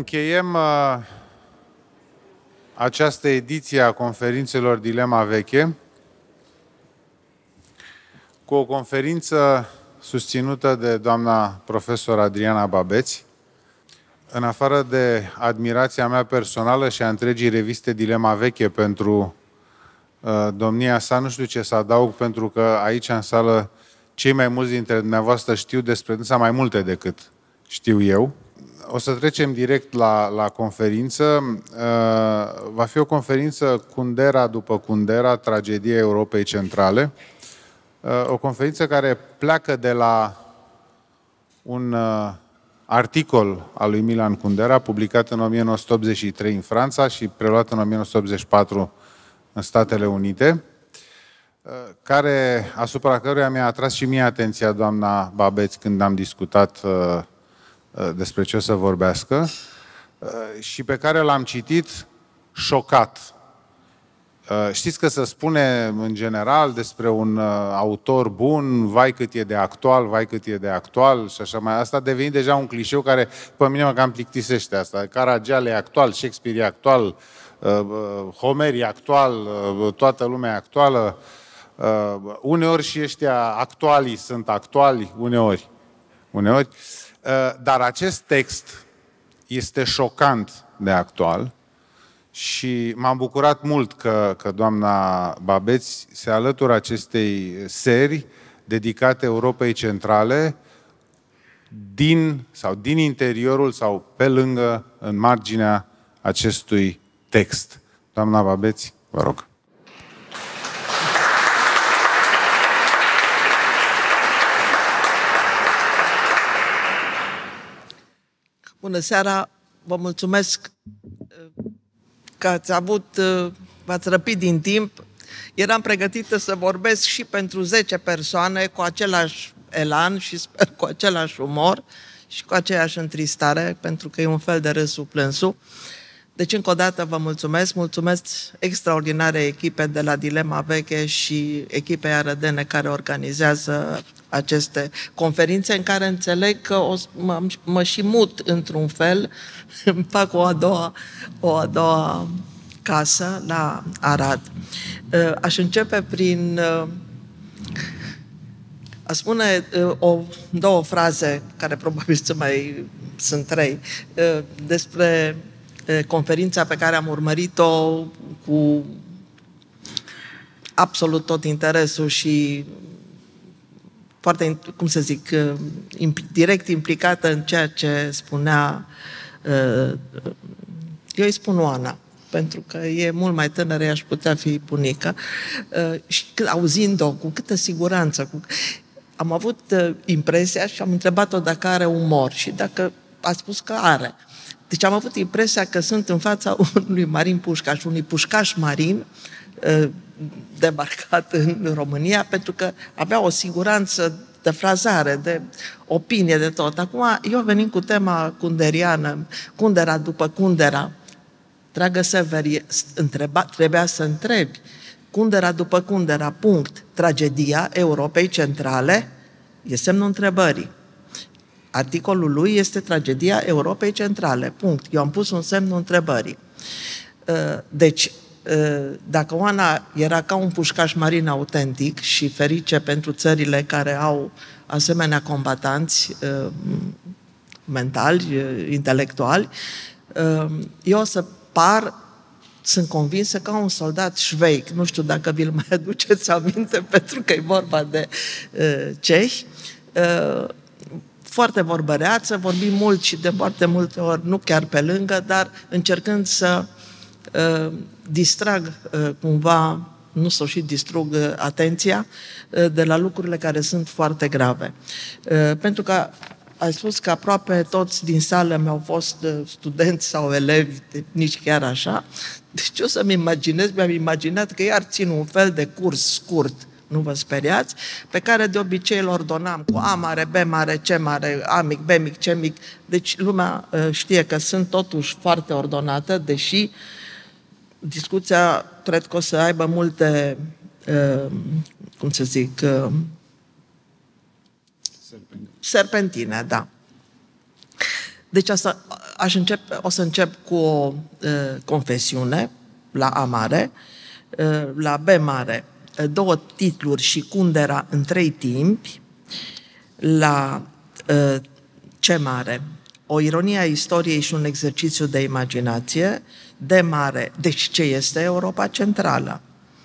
Încheiem această ediție a conferințelor Dilema Veche cu o conferință susținută de doamna profesor Adriana Babeți. În afară de admirația mea personală și a întregii reviste Dilema Veche pentru domnia sa, nu știu ce să adaug, pentru că aici în sală cei mai mulți dintre dumneavoastră știu despre dânsa mai multe decât știu eu. O să trecem direct la conferință. Va fi o conferință Kundera după Kundera, tragedia Europei Centrale. O conferință care pleacă de la un articol al lui Milan Kundera, publicat în 1983 în Franța și preluat în 1984 în Statele Unite, asupra căruia mi-a atras și mie atenția doamna Babeți când am discutat despre ce o să vorbească și pe care l-am citit șocat. Știți că se spune în general despre un autor bun, vai cât e de actual, vai cât e de actual și așa mai. Asta a devenit deja un clișeu care pe mine mă cam plictisește asta. Caragiale e actual, Shakespeare e actual, Homer e actual, toată lumea e actuală. Uneori și ăștia actualii sunt actuali, uneori. Dar acest text este șocant de actual și m-am bucurat mult că doamna Babeți se alătură acestei serii dedicate Europei Centrale din interiorul sau pe lângă, în marginea acestui text. Doamna Babeți, vă rog. Bună seara, vă mulțumesc că v-ați răpit din timp. Eram pregătită să vorbesc și pentru 10 persoane cu același elan și sper cu același umor și cu aceeași întristare, pentru că e un fel de râsul plânsul. Deci, încă o dată, vă mulțumesc extraordinare echipe de la Dilema Veche și echipei arădene care organizează aceste conferințe, în care înțeleg că mă și mut într-un fel, îmi fac o a doua casă la Arad. Aș începe prin a spune două fraze, care probabil sunt 3, despre conferința pe care am urmărit-o cu absolut tot interesul și foarte, direct implicată în ceea ce spunea, eu îi spun Oana, pentru că e mult mai tânără, aș putea fi bunică, și auzind-o cu câtă siguranță, am avut impresia și am întrebat-o dacă are umor și dacă a spus că are. Deci am avut impresia că sunt în fața unui marin pușcaș, unui pușcaș marin debarcat în România, pentru că avea o siguranță de frazare, de opinie, de tot. Acum, eu venim cu tema kunderiană, Kundera după Kundera. Dragă Severi, trebuia să întrebi. Kundera după Kundera, punct. Tragedia Europei Centrale e semnul întrebării. Articolul lui este tragedia Europei Centrale, punct. Eu am pus un semnul întrebării. Deci, dacă Oana era ca un pușcaș marin autentic și ferice pentru țările care au asemenea combatanți mentali, intelectuali, eu o să sunt convinsă ca un soldat șveic. Nu știu dacă vi-l mai aduceți aminte, pentru că e vorba de cehi. Foarte vorbăreață, vorbim mult și de foarte multe ori, nu chiar pe lângă, dar încercând să distrag cumva, nu să o și distrug atenția de la lucrurile care sunt foarte grave. Pentru că ai spus că aproape toți din sală mi-au fost studenți sau elevi, nici chiar așa. Deci eu să-mi imaginez, mi-am imaginat că iar țin un fel de curs scurt, nu vă speriați, pe care de obicei îl ordonam cu A mare, B mare, C mare, A mic, B mic, C mic. Deci lumea știe că sunt totuși foarte ordonată, deși discuția cred că o să aibă multe, serpentine, da. Deci o să încep cu o confesiune la A mare, la B mare, 2 titluri și Kundera în 3 timpi, la C mare, o ironie a istoriei și un exercițiu de imaginație, D mare, deci ce este Europa Centrală?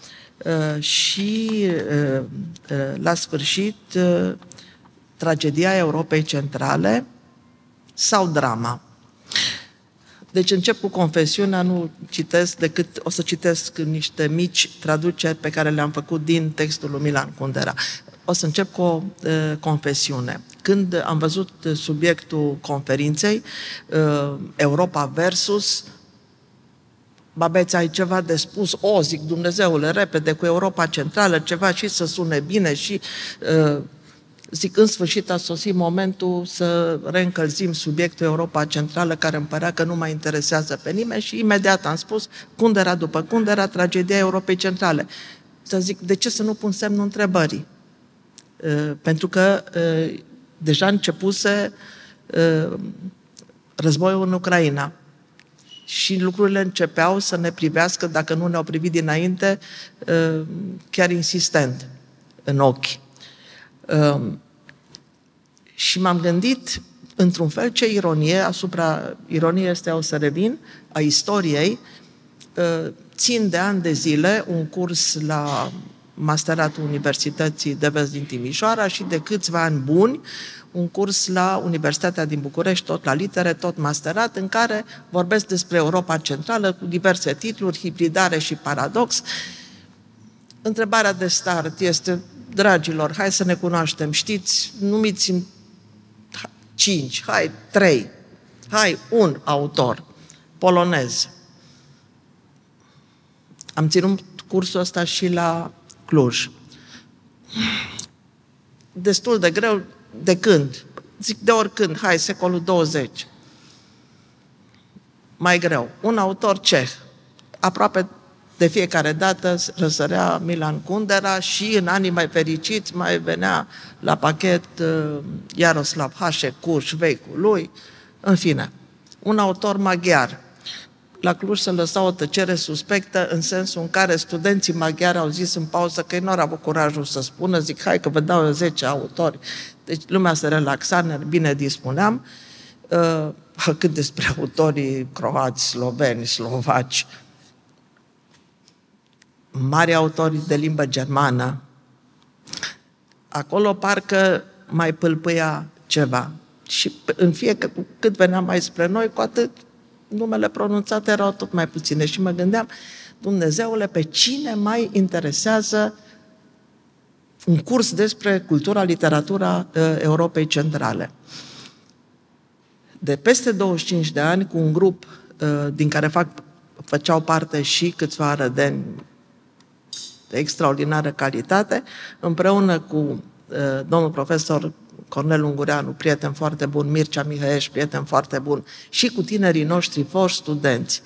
Și la sfârșit, tragedia Europei Centrale sau drama. Deci încep cu confesiunea, nu citesc decât, o să citesc niște mici traduceri pe care le-am făcut din textul lui Milan Kundera. O să încep cu o confesiune. Când am văzut subiectul conferinței, Europa versus, Babeț, ai ceva de spus? Zic, Dumnezeule, repede, cu Europa Centrală, ceva și să sune bine și... Zic, în sfârșit a sosit momentul să reîncălzim subiectul Europa Centrală, care îmi părea că nu mai interesează pe nimeni și imediat am spus, Kundera după Kundera, tragedia Europei Centrale. Să zic, de ce să nu pun semnul întrebării? Pentru că deja începuse războiul în Ucraina și lucrurile începeau să ne privească, dacă nu ne-au privit dinainte, chiar insistent în ochi. Și m-am gândit, într-un fel, ce ironie, asupra ironiei este, o să revin, a istoriei, țin de ani de zile un curs la Masteratul Universității de Vest din Timișoara și de câțiva ani buni un curs la Universitatea din București, tot la litere, tot masterat, în care vorbesc despre Europa Centrală cu diverse titluri, hibridare și paradox. Întrebarea de start este: dragilor, hai să ne cunoaștem, știți, numiți-mi 5, 3, un autor polonez. Am ținut cursul ăsta și la Cluj. Destul de greu, de când? Zic, de oricând, secolul 20. Mai greu. Un autor ceh, aproape de fiecare dată răsărea Milan Kundera și în anii mai fericiți mai venea la pachet Jaroslav Hasek cu șveicul lui. În fine, un autor maghiar. La Cluj se lăsa o tăcere suspectă în sensul în care studenții maghiari au zis în pauză că ei nu au avut curajul să spună, zic, hai că vă dau eu 10 autori. Deci lumea se relaxa, bine dispuneam. Cât despre autorii croați, sloveni, slovaci, mari autori de limbă germană, acolo parcă mai pâlpâia ceva. Și în fiecare, cât venea mai spre noi, cu atât numele pronunțate erau tot mai puține. Și mă gândeam, Dumnezeule, pe cine mai interesează un curs despre cultura, literatura Europei Centrale? De peste 25 de ani, cu un grup din care făceau parte și câțiva arădeni de extraordinară calitate, împreună cu domnul profesor Cornel Ungureanu, prieten foarte bun, Mircea Mihăieș, prieten foarte bun, și cu tinerii noștri foști studenți.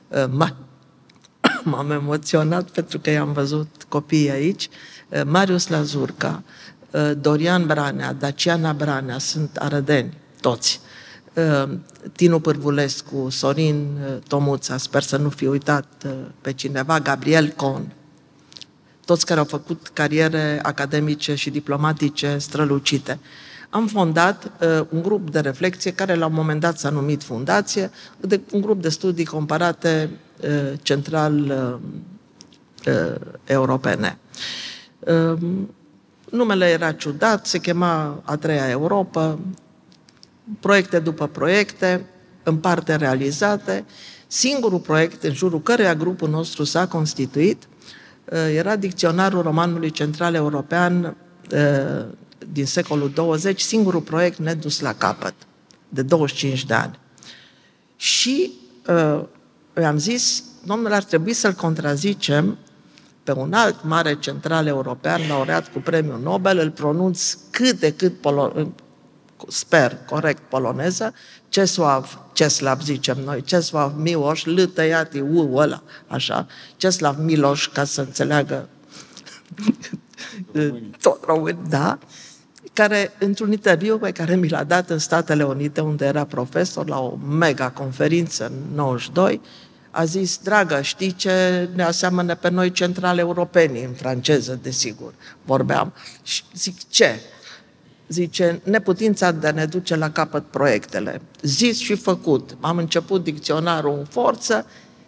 M-am emoționat pentru că i-am văzut copiii aici. Marius Lazurca, Dorian Branea, Daciana Branea, sunt arădeni, toți. Tinu Pârvulescu, Sorin Tomuța, sper să nu fi uitat pe cineva, Gabriel Con, toți care au făcut cariere academice și diplomatice strălucite. Am fondat un grup de reflexie care la un moment dat s-a numit Fundație, un grup de studii comparate central europene. Numele era ciudat, se chema A Treia Europa, proiecte după proiecte, în parte realizate. Singurul proiect în jurul căruia grupul nostru s-a constituit era Dicționarul Romanului Central European din secolul 20, singurul proiect nedus la capăt, de 25 de ani. Și i-am zis, domnule, ar trebui să-l contrazicem pe un alt mare central european, laureat cu premiul Nobel, îl pronunț cât de cât, sper, corect poloneză, Czesław zicem noi, Czesław Miłosz, L tăiat e U ăla, așa, Czesław Miloș, ca să înțeleagă tot român, da, care, într-un interviu pe care mi l-a dat în Statele Unite, unde era profesor, la o mega conferință în 92, a zis: dragă, știi ce ne aseamănă pe noi centrale europenii, în franceză, desigur, vorbeam. Și zic, ce? Zice, neputința de a ne duce la capăt proiectele. Zis și făcut. Am început dicționarul în forță,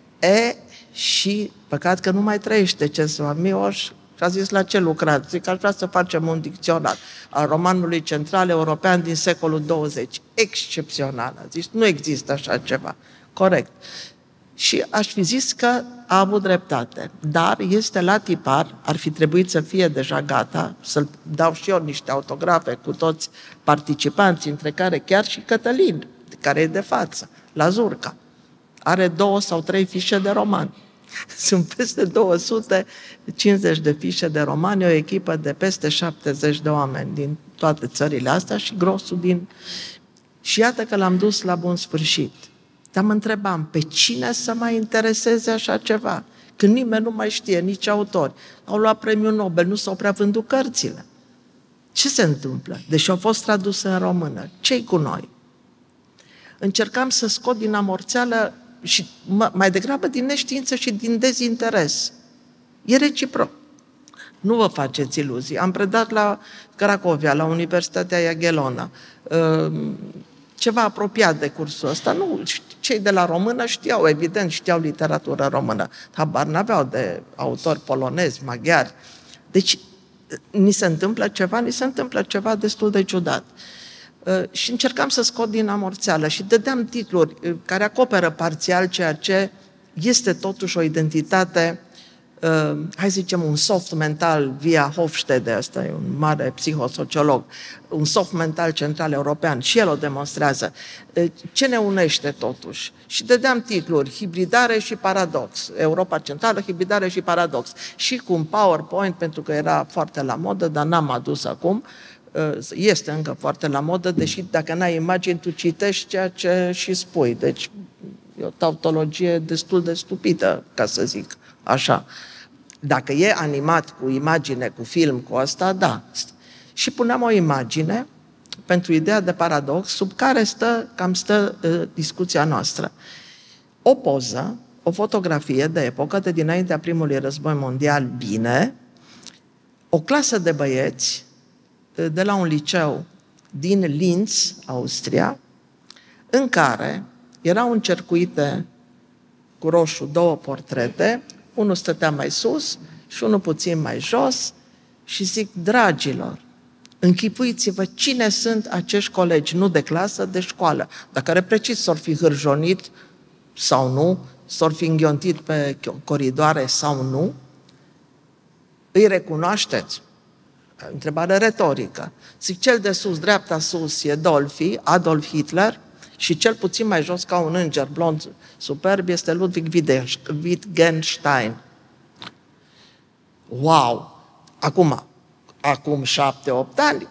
și păcat că nu mai trăiește Ceslav Miloș, și a zis, la ce lucrați? Zic, aș vrea să facem un dicționar al romanului central european din secolul 20. Excepțional. A zis, nu există așa ceva. Corect. Și aș fi zis că a avut dreptate. Dar este la tipar, ar fi trebuit să fie deja gata, să-l dau și eu niște autografe cu toți participanții, între care chiar și Cătălin, care e de față, la Zurca. Are 2 sau 3 fișe de roman. Sunt peste 250 de fișe de romani, o echipă de peste 70 de oameni din toate țările astea și grosul din... Și iată că l-am dus la bun sfârșit. Dar mă întrebam, pe cine să mai intereseze așa ceva? Când nimeni nu mai știe, nici autori. Au luat premiul Nobel, nu s-au prea vândut cărțile. Ce se întâmplă? Deși au fost traduse în română. Ce-i cu noi? Încercam să scot din amorțeală și mai degrabă din neștiință și din dezinteres. E reciproc. Nu vă faceți iluzii. Am predat la Cracovia, la Universitatea Jagiellona, ceva apropiat de cursul ăsta. Nu, cei de la română știau, evident, știau literatură română. Habar n-aveau de autori polonezi, maghiari. Deci, ni se întâmplă ceva destul de ciudat. Și încercam să scot din amorțeală și dădeam titluri care acoperă parțial ceea ce este totuși o identitate, hai să zicem, un soft mental via Hofstede, ăsta e un mare psihosociolog, un soft mental central european, și el o demonstrează. Ce ne unește totuși? Și dădeam titluri, hibridare și paradox, Europa Centrală, hibridare și paradox, și cu un PowerPoint, pentru că era foarte la modă, dar n-am adus acum. Este încă foarte la modă, deși dacă n-ai imagini, tu citești ceea ce și spui. Deci e o tautologie destul de stupidă, ca să zic așa. Dacă e animat cu imagine, cu film, cu asta, da. Și puneam o imagine pentru ideea de paradox, sub care stă discuția noastră. O poză, o fotografie de epocă de dinaintea primului război mondial, bine, o clasă de băieți de la un liceu din Linz, Austria, în care erau încercuite cu roșu 2 portrete, unul stătea mai sus și unul puțin mai jos, și zic, dragilor, închipuiți-vă cine sunt acești colegi, nu de clasă, de școală, dar care precis s-or fi hârjonit sau nu, s-or fi înghiontit pe coridoare sau nu, îi recunoașteți? Întrebare retorică. Zic, cel de sus, dreapta sus, e Dolphy, Adolf Hitler, și cel puțin mai jos, ca un înger blond superb, este Ludwig Wittgenstein. Wow! Acum 7-8 ani,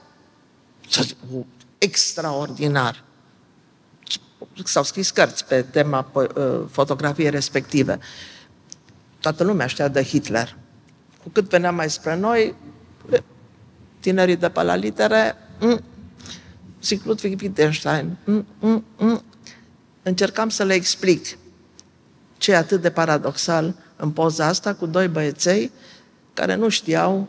extraordinar. S-au scris cărți pe tema fotografiei respective. Toată lumea știa de Hitler. Cu cât venea mai spre noi, tinerii de pe la litere, zic, Ludwig Wittgenstein, încercam să le explic ce e atât de paradoxal în poza asta cu 2 băieței care nu știau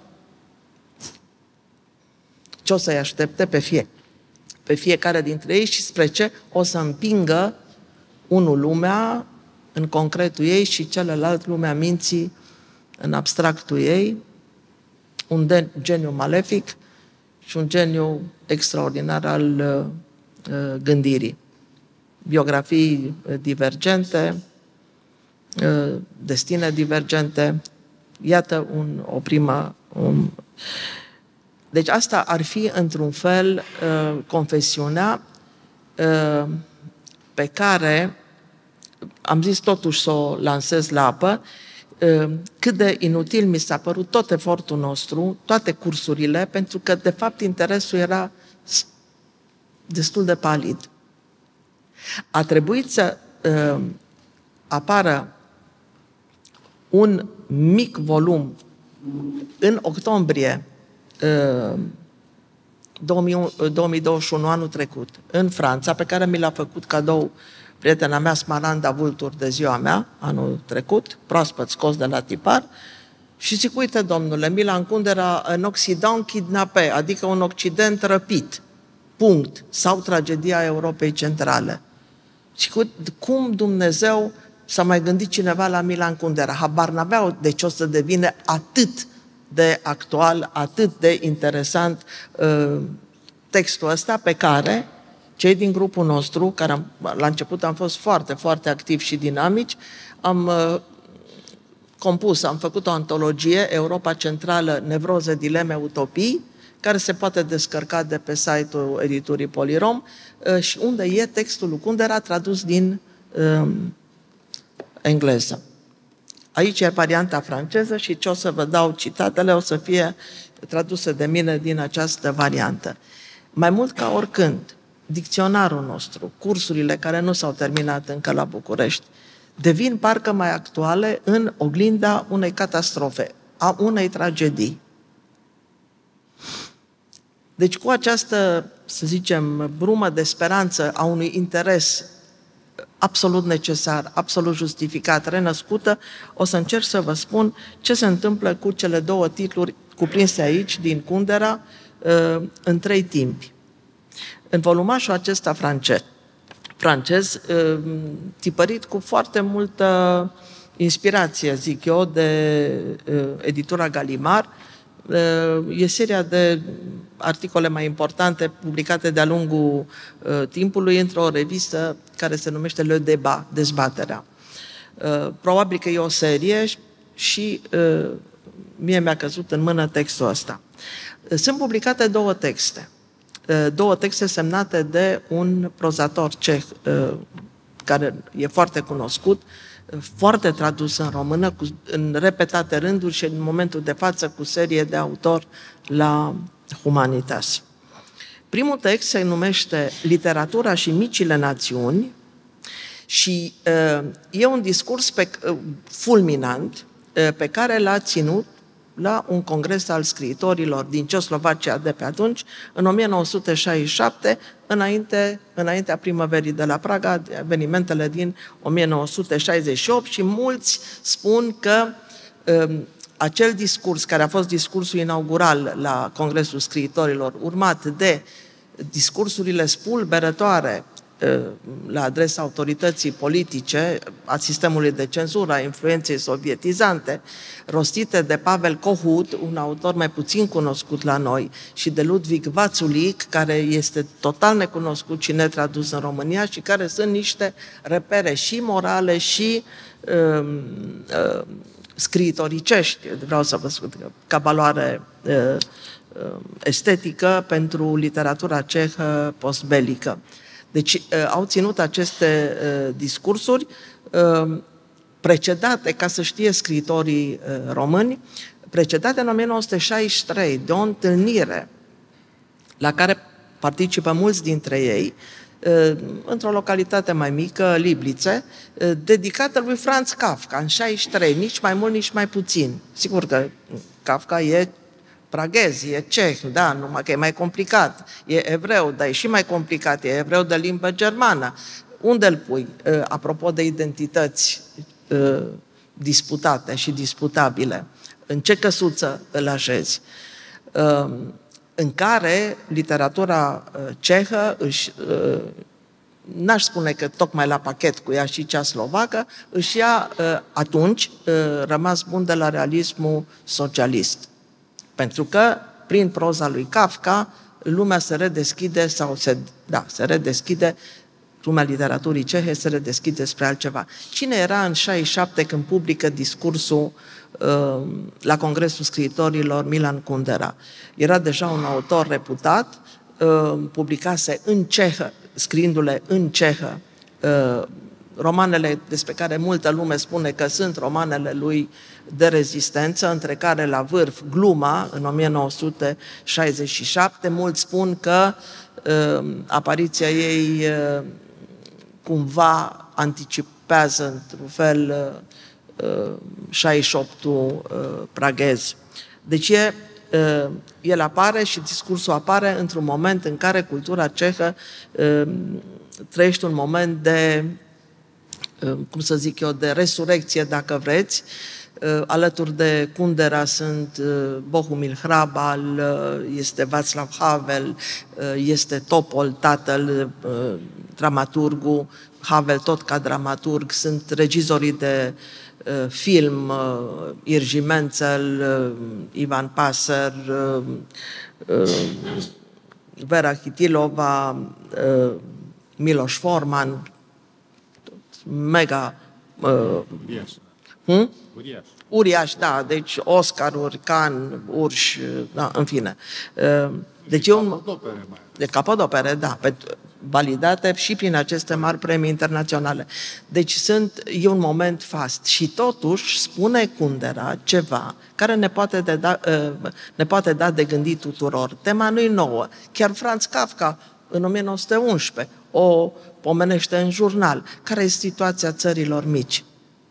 ce o să-i aștepte pe fiecare dintre ei și spre ce o să împingă unul lumea în concretul ei și celălalt lumea minții în abstractul ei, un geniu malefic și un geniu extraordinar al gândirii. Biografii divergente, destine divergente. Iată o primă... Deci asta ar fi, într-un fel, confesiunea pe care am zis totuși să o lansez la apă, cât de inutil mi s-a părut tot efortul nostru, toate cursurile, pentru că, de fapt, interesul era destul de palid. A trebuit să apară un mic volum în octombrie 2021, anul trecut, în Franța, pe care mi l-a făcut cadou prietena mea, Smaranda Vultur, de ziua mea, anul trecut, proaspăt scos de la tipar, și zic, uite, domnule, Milan Kundera, un Occident kidnappé, adică un Occident răpit, punct, sau tragedia Europei Centrale. Și cum Dumnezeu s-a mai gândit cineva la Milan Kundera? Habar n-aveau de ce o să devine atât de actual, atât de interesant textul ăsta, pe care cei din grupul nostru, care la început am fost foarte, foarte activi și dinamici, am făcut o antologie, Europa Centrală, Nevroze, Dileme, Utopii, care se poate descărca de pe site-ul editurii Polirom și unde e textul lui Kundera tradus din engleză. Aici e varianta franceză și ce o să vă dau citatele o să fie traduse de mine din această variantă. Mai mult ca oricând, dicționarul nostru, cursurile care nu s-au terminat încă la București, devin parcă mai actuale în oglinda unei catastrofe, a unei tragedii. Deci cu această, să zicem, brumă de speranță a unui interes absolut necesar, absolut justificat, renăscută, o să încerc să vă spun ce se întâmplă cu cele două titluri cuprinse aici, din Kundera, în 3 timpi. În volumașul acesta francez, tipărit cu foarte multă inspirație, zic eu, de editura Gallimard, e seria de articole mai importante publicate de-a lungul timpului într-o revistă care se numește Le Débat, Dezbaterea. Probabil că e o serie și mie mi-a căzut în mână textul ăsta. Sunt publicate 2 texte. 2 texte semnate de un prozator ceh care e foarte cunoscut, foarte tradus în română, în repetate rânduri și în momentul de față cu serie de autori la Humanitas. Primul text se numește Literatura și micile națiuni și e un discurs fulminant pe care l-a ținut la un congres al scriitorilor din Ceoslovacia de pe atunci, în 1967, înaintea primăverii de la Praga, evenimentele din 1968 și mulți spun că acel discurs, care a fost discursul inaugural la Congresul Scriitorilor, urmat de discursurile spulberătoare la adresa autorității politice, a sistemului de cenzură, a influenței sovietizante, rostite de Pavel Kohut, un autor mai puțin cunoscut la noi, și de Ludwig Vațulic, care este total necunoscut și netradus în România și care sunt niște repere și morale și scriitoricești, vreau să vă spun, ca valoare estetică pentru literatura cehă postbelică. Deci au ținut aceste discursuri precedate, ca să știe scriitorii români, precedate în 1963 de o întâlnire la care participă mulți dintre ei, într-o localitate mai mică, Liblice, dedicată lui Franz Kafka, în 63, nici mai mult, nici mai puțin. Sigur că Kafka e praghez, e ceh, da, numai că e mai complicat. E evreu, dar e și mai complicat, e evreu de limbă germană. Unde îl pui? Apropo de identități disputate și disputabile, în ce căsuță îl așezi? În care literatura cehă n-aș spune că tocmai la pachet cu ea și cea slovacă, își ia atunci rămas bun de la realismul socialist. Pentru că, prin proza lui Kafka, lumea se redeschide se redeschide, lumea literaturii cehe se redeschide spre altceva. Cine era în 67 când publică discursul la Congresul Scriitorilor Milan Kundera? Era deja un autor reputat, publicase în cehă, scriindu-le în cehă, romanele despre care multă lume spune că sunt romanele lui de rezistență, între care la vârf Gluma, în 1967. Mulți spun că apariția ei cumva anticipează, într-un fel, 68-ul praghez. Deci e el apare și discursul apare într-un moment în care cultura cehă trăiește un moment de, cum să zic eu, de resurecție, dacă vreți. Alături de Kundera sunt Bohumil Hrabal, este Václav Havel, este Topol, tatăl, dramaturgul, Havel tot ca dramaturg, sunt regizorii de film, Irji Menzel, Ivan Passer, Vera Chytilova, Miloš Forman, mega... Uriaș, da, deci Oscaruri, Cannes, Urș, da, în fine. Deci de capodopere, da, validate și prin aceste mari premii internaționale. Deci e un moment fast. Și totuși spune Kundera ceva care ne poate da de gândit tuturor. Tema nu-i nouă. Chiar Franz Kafka, în 1911, o pomenește în jurnal. Care este situația țărilor mici?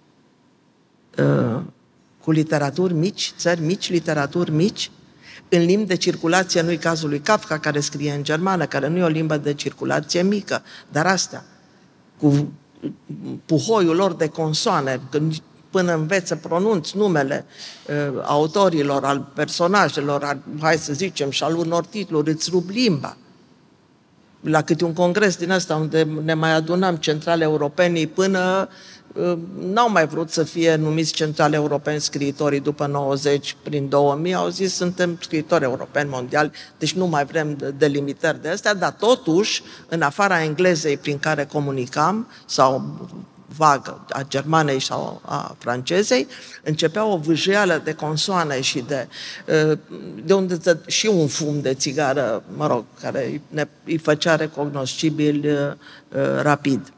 Cu literaturi mici, țări mici, literaturi mici, în limbi de circulație, nu-i cazul lui Kafka, care scrie în germană, care nu e o limbă de circulație mică, dar astea, cu puhoiul lor de consoane, până înveți să pronunți numele autorilor, al personajelor, hai să zicem, și al unor titluri, îți rup limba. La câte un congres din ăsta unde ne mai adunam centrale europenii până n-au mai vrut să fie numiți centrale europeni scriitorii după 90, prin 2000, au zis suntem scriitori europeni mondiali, deci nu mai vrem delimitări de astea, dar totuși, în afara englezei prin care comunicam, sau vagă a germanei sau a francezei, începea o vâjeală de consoane și de unde și un fum de țigară, mă rog, care îi făcea recognoscibil rapid.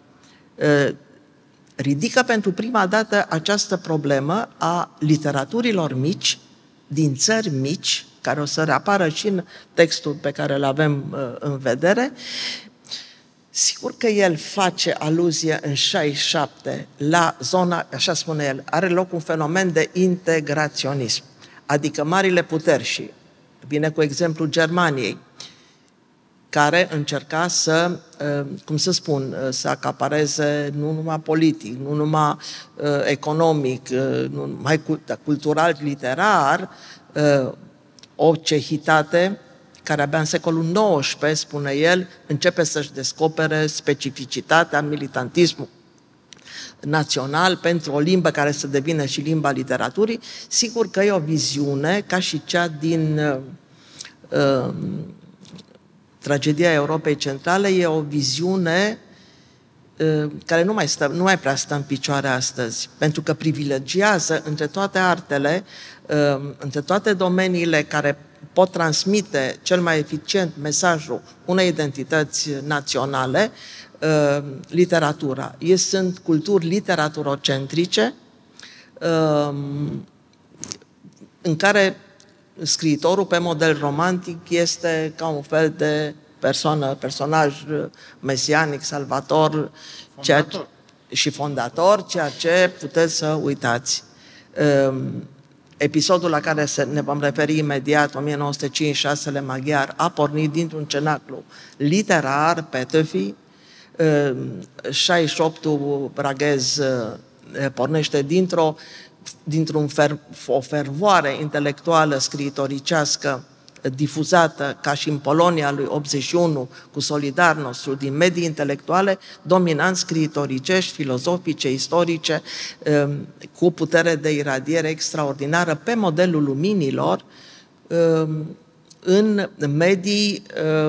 Ridică pentru prima dată această problemă a literaturilor mici, din țări mici, care o să reapară și în textul pe care îl avem în vedere. Sigur că el face aluzie în 67 la zona, așa spune el, are loc un fenomen de integraționism, adică marile puteri, și vine cu exemplul Germaniei, care încerca să, cum să spun, să acapareze nu numai politic, nu numai economic, nu numai cultural, literar, o cehitate care abia în secolul XIX, spune el, începe să-și descopere specificitatea, militantismul național pentru o limbă care să devină și limba literaturii. Sigur că e o viziune ca și cea din Tragedia Europei Centrale, e o viziune care nu mai prea stă în picioare astăzi, pentru că privilegiază între toate artele, între toate domeniile care pot transmite cel mai eficient mesajul unei identități naționale, literatura. Sunt culturi literaturocentrice în care scriitorul pe model romantic este ca un fel de personaj mesianic, salvator și fondator, ceea ce puteți să uitați. Episodul la care ne vom referi imediat, 1956, maghiar, a pornit dintr-un cenaclu literar, Petőfi, 68-ul braghez pornește o fervoare intelectuală scriitoricească difuzată ca și în Polonia lui 81 cu Solidarnoscul din medii intelectuale, dominant scriitoricești, filozofice, istorice, cu putere de iradiere extraordinară pe modelul luminilor în medii,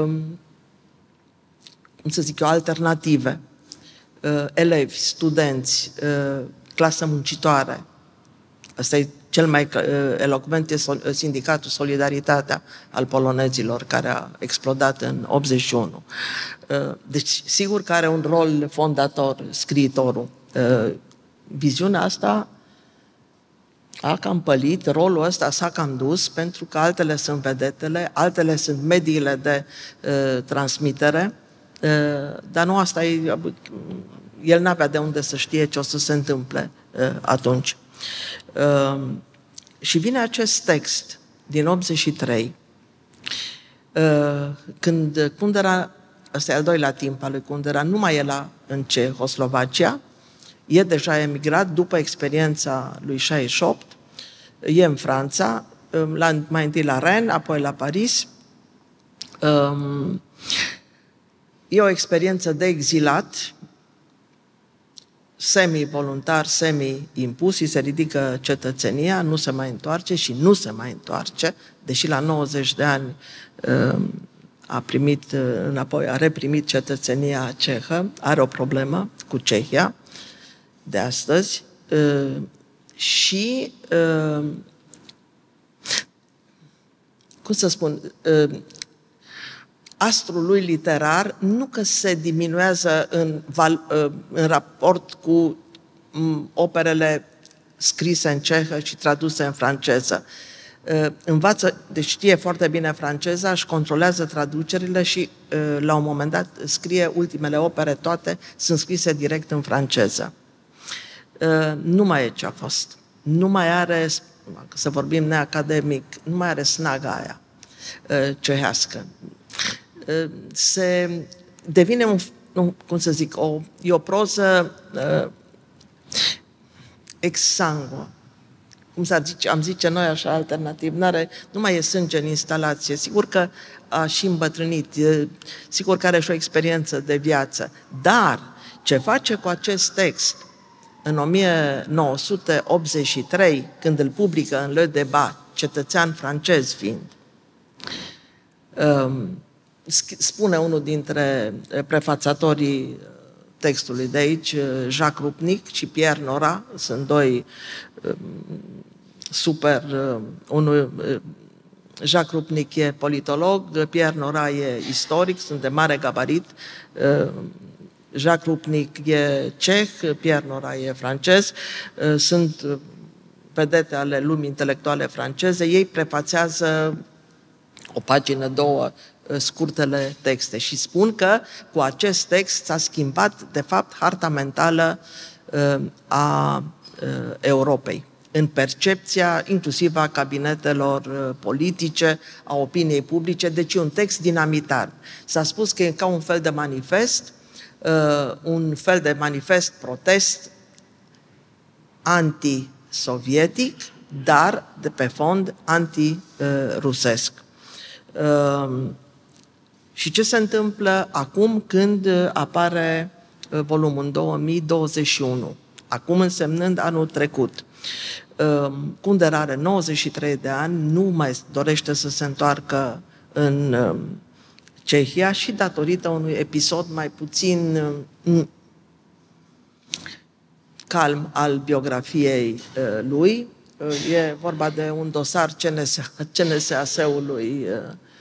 cum să zic eu, alternative. Elevi, studenți, clasă muncitoare. Asta e cel mai elocvent, e sindicatul Solidaritatea al polonezilor, care a explodat în 81. Deci, sigur că are un rol fondator scriitorul. Viziunea asta a cam pălit, rolul ăsta s-a cam dus, pentru că altele sunt vedetele, altele sunt mediile de transmitere, dar nu asta e... El n-avea de unde să știe ce o să se întâmple atunci. Și vine acest text din 83, când Kundera, ăsta e al doilea timp al lui Kundera, nu mai e în Cehoslovacia, e deja emigrat după experiența lui 68, e în Franța, mai întâi la Rennes, apoi la Paris. E o experiență de exilat, semi-voluntar, semi-impus, îi se ridică cetățenia, nu se mai întoarce și nu se mai întoarce, deși la 90 de ani a primit înapoi, a reprimit cetățenia cehă, are o problemă cu Cehia de astăzi și cum să spun, astrul lui literar nu că se diminuează în raport cu operele scrise în cehă și traduse în franceză. Învață, deci știe foarte bine franceza, își controlează traducerile și la un moment dat scrie ultimele opere, toate sunt scrise direct în franceză. Nu mai e ce a fost. Nu mai are, să vorbim neacademic, nu mai are snaga aia cehească. Se devine cum să zic, e o proză exsanguă. Cum am zice noi așa alternativ, nu mai e sânge în instalație. Sigur că a și îmbătrânit, sigur că are și o experiență de viață, dar ce face cu acest text în 1983, când îl publică în Le Débat, cetățean francez fiind, spune unul dintre prefațatorii textului de aici, Jacques Rupnik și Pierre Nora, sunt doi super, Jacques Rupnik e politolog, Pierre Nora e istoric, sunt de mare gabarit, Jacques Rupnik e ceh, Pierre Nora e francez, sunt vedete ale lumii intelectuale franceze, ei prefațează o pagină, două, scurtele texte și spun că cu acest text s-a schimbat, de fapt, harta mentală a Europei, în percepția inclusiv a cabinetelor politice, a opiniei publice, deci e un text dinamitar. S-a spus că e ca un fel de manifest protest anti-sovietic, dar de pe fond anti-rusesc. Și ce se întâmplă acum când apare volumul în 2021, acum însemnând anul trecut. Kundera are 93 de ani, nu mai dorește să se întoarcă în Cehia și datorită unui episod mai puțin calm al biografiei lui. E vorba de un dosar CNSAS-ului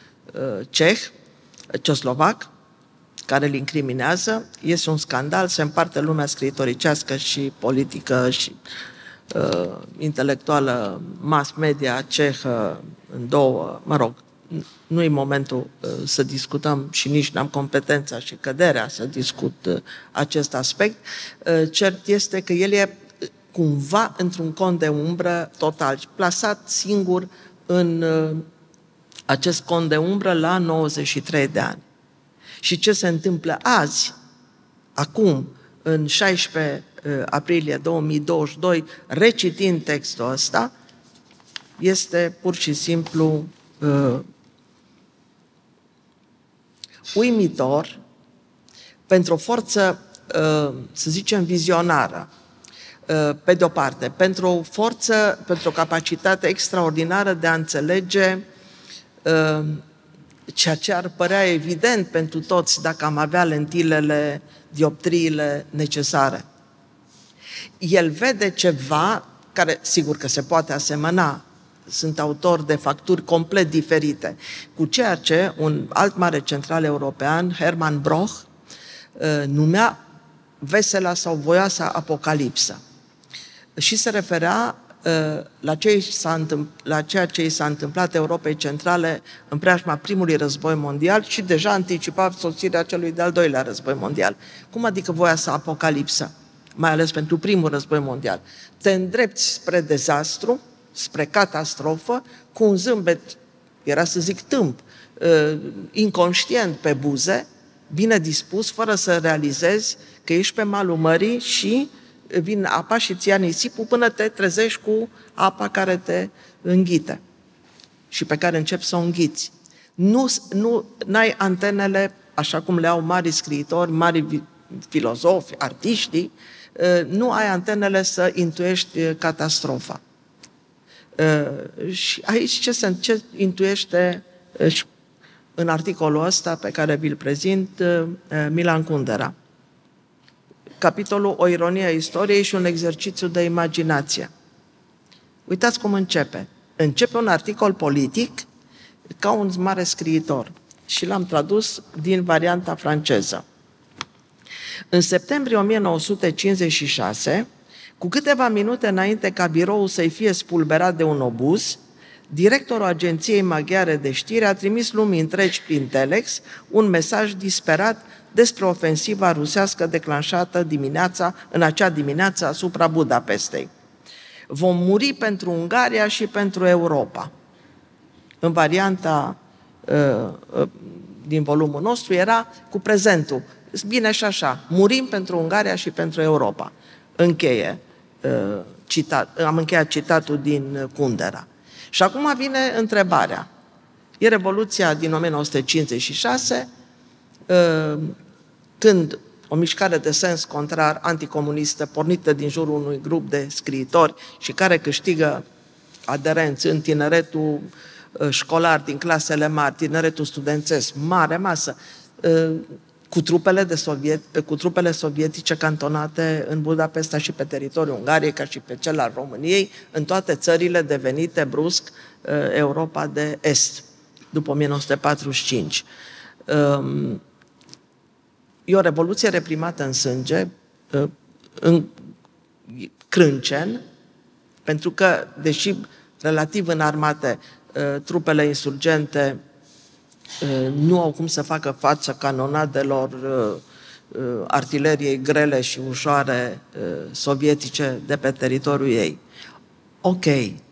cehoslovac, care îl incriminează. Este un scandal, se împarte lumea scriitoricească și politică și intelectuală, mass media cehă în două, nu e momentul să discutăm și nici n-am competența și căderea să discut acest aspect. Cert este că el e cumva într-un cont de umbră total, plasat singur în acest cont de umbră la 93 de ani. Și ce se întâmplă azi, acum, în 16 aprilie 2022, recitind textul ăsta, este pur și simplu uimitor pentru o forță, să zicem, vizionară, pe de-o parte, pentru o forță, pentru o capacitate extraordinară de a înțelege ceea ce ar părea evident pentru toți dacă am avea lentilele, dioptriile necesare. El vede ceva care, sigur că se poate asemăna, sunt autori de facturi complet diferite, cu ceea ce un alt mare central european, Hermann Broch, numea vesela sau voioasa apocalipsă. Și se referea la ceea ce i s-a întâmplat Europei Centrale în preajma primului război mondial și deja anticipa sosirea celui de-al doilea război mondial. Cum adică voioasa apocalipsă? Mai ales pentru primul război mondial. Te îndrepți spre dezastru, spre catastrofă, cu un zâmbet, era să zic tâmp, inconștient pe buze, bine dispus, fără să realizezi că ești pe malul mării și vine apa și ți ia nisipul până te trezești cu apa care te înghite și pe care începi să o înghiți. N-ai antenele, așa cum le au mari scriitori, mari filozofi, artiștii, nu ai antenele să intuiești catastrofa. Și aici ce intuiește în articolul ăsta pe care vi-l prezint Milan Kundera? Capitolul O ironie a istoriei și un exercițiu de imaginație. Uitați cum începe. Începe un articol politic ca un mare scriitor și l-am tradus din varianta franceză. În septembrie 1956, cu câteva minute înainte ca biroul să-i fie spulberat de un obuz, directorul Agenției Maghiare de Știri a trimis lumii întregi prin telex un mesaj disperat despre ofensiva rusească declanșată în acea dimineață asupra Budapestei. Vom muri pentru Ungaria și pentru Europa. În varianta din volumul nostru era cu prezentul. Bine și așa, murim pentru Ungaria și pentru Europa. Am încheiat citatul din Kundera. Și acum vine întrebarea. E Revoluția din 1956, când o mișcare de sens contrar anticomunistă pornită din jurul unui grup de scriitori și care câștigă aderenți în tineretul școlar din clasele mari, tineretul studențesc, mare masă, cu trupele sovietice cantonate în Budapesta și pe teritoriul Ungariei, ca și pe cel al României, în toate țările devenite brusc Europa de Est, după 1945. E o revoluție reprimată în sânge, în crâncen, pentru că, deși relativ înarmate, trupele insurgente nu au cum să facă față canonadelor artileriei grele și ușoare sovietice de pe teritoriul ei. Ok,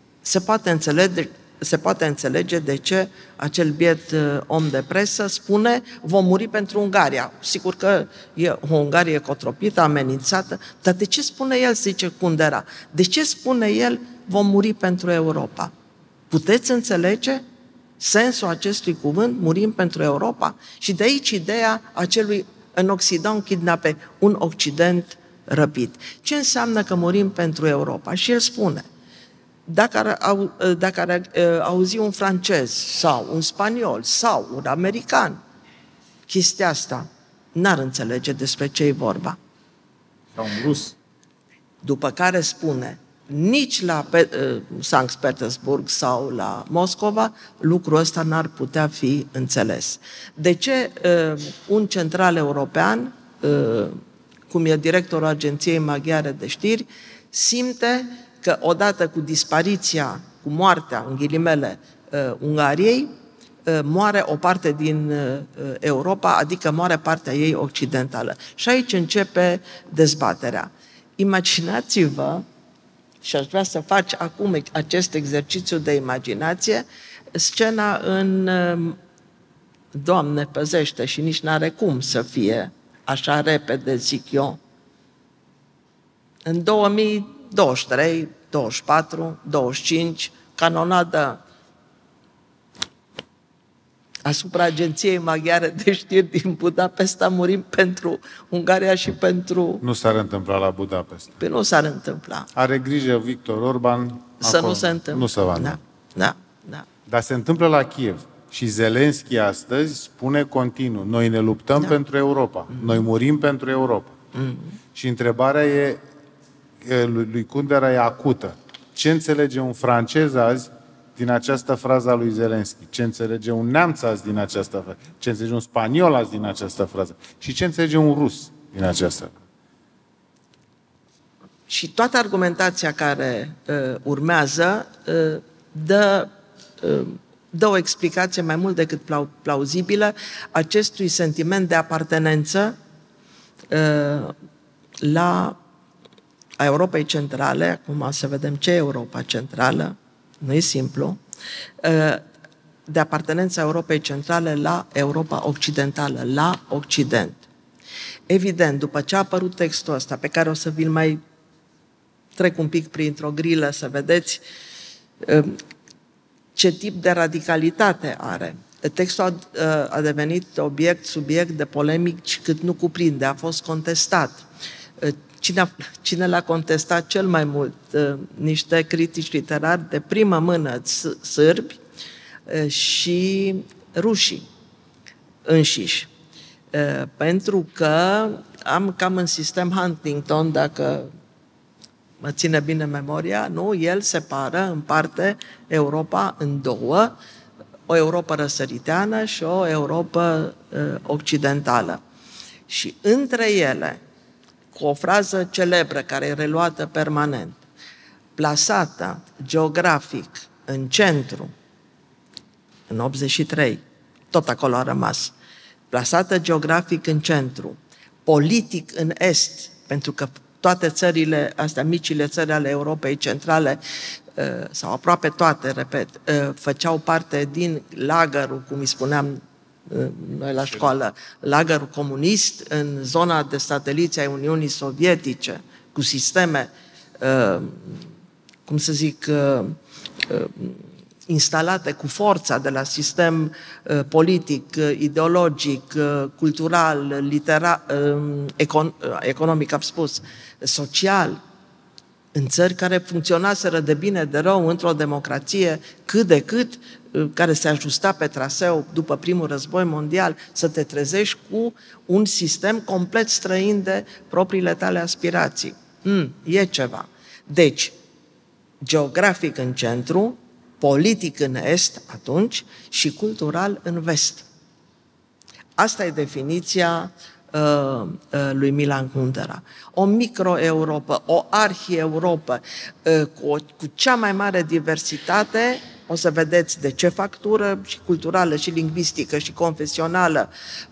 se poate înțelege de ce acel biet om de presă spune vom muri pentru Ungaria. Sigur că e o Ungarie cotropită, amenințată, dar de ce spune el, zice Kundera, de ce spune el vom muri pentru Europa? Puteți înțelege sensul acestui cuvânt, murim pentru Europa? Și de aici ideea acelui în Occident kidnape, un Occident răpit. Ce înseamnă că murim pentru Europa? Și el spune, dacă ar auzi un francez sau un spaniol sau un american chestia asta, n-ar înțelege despre ce e vorba. Sau un rus. După care spune, nici la Sankt Petersburg sau la Moscova lucrul ăsta n-ar putea fi înțeles. De ce un central european, cum e directorul Agenției Maghiare de Știri, simte că odată cu dispariția, cu moartea, în ghilimele, Ungariei, moare o parte din Europa, adică moare partea ei occidentală. Și aici începe dezbaterea. Imaginați-vă, și aș vrea să faci acum acest exercițiu de imaginație, scena în Doamne păzește și nici n-are cum să fie așa repede, zic eu, în 2023, 24, 25, canonadă asupra Agenției Maghiare de Știri din Budapesta, murim pentru Ungaria și pentru... Nu s-ar întâmpla la Budapesta. Păi nu s-ar întâmpla. Are grijă Victor Orban să acolo. Nu se întâmple. Nu se va întâmpla. Da. Dar se întâmplă la Kiev. Și Zelenski astăzi spune continuu, noi ne luptăm pentru Europa. Noi murim pentru Europa. Și întrebarea lui Kundera e acută. Ce înțelege un francez azi din această frază a lui Zelenski? Ce înțelege un neamț azi din această frază? Ce înțelege un spaniol azi din această frază? Și ce înțelege un rus din această frază? Și toată argumentația care urmează dă o explicație mai mult decât plauzibilă acestui sentiment de apartenență a Europei Centrale. Acum să vedem ce e Europa Centrală. nu e simplu, de apartenența Europei Centrale la Europa Occidentală, la Occident. Evident, după ce a apărut textul ăsta, pe care o să vi-l mai trec un pic printr-o grilă să vedeți ce tip de radicalitate are. Textul a devenit subiect de polemici cât nu cuprinde, a fost contestat. Cine l-a contestat cel mai mult? Niște critici literari de primă mână sârbi și rușii înșiși. Pentru că am cam în sistem Huntington, dacă mă ține bine memoria, nu? El separă, împarte Europa în două, o Europa răsăriteană și o Europa occidentală. Și între ele, cu o frază celebră care e reluată permanent, plasată geografic în centru, în 83, tot acolo a rămas, plasată geografic în centru, politic în est, pentru că toate țările astea, micile țări ale Europei Centrale, sau aproape toate, repet, făceau parte din lagărul, cum îi spuneam noi la școală, lagărul comunist în zona de sateliți ai Uniunii Sovietice, cu sisteme, cum să zic, instalate cu forța de la sistem politic, ideologic, cultural, literar, economic, am spus, social, în țări care funcționaseră de bine, de rău, într-o democrație cât de cât, care se ajusta pe traseu după primul război mondial, să te trezești cu un sistem complet străin de propriile tale aspirații. E ceva. Deci, geografic în centru, politic în est atunci și cultural în vest. Asta e definiția lui Milan Kundera. O micro-Europa, o arhi-Europa, cu cea mai mare diversitate, o să vedeți de ce factură, și culturală, și lingvistică, și confesională,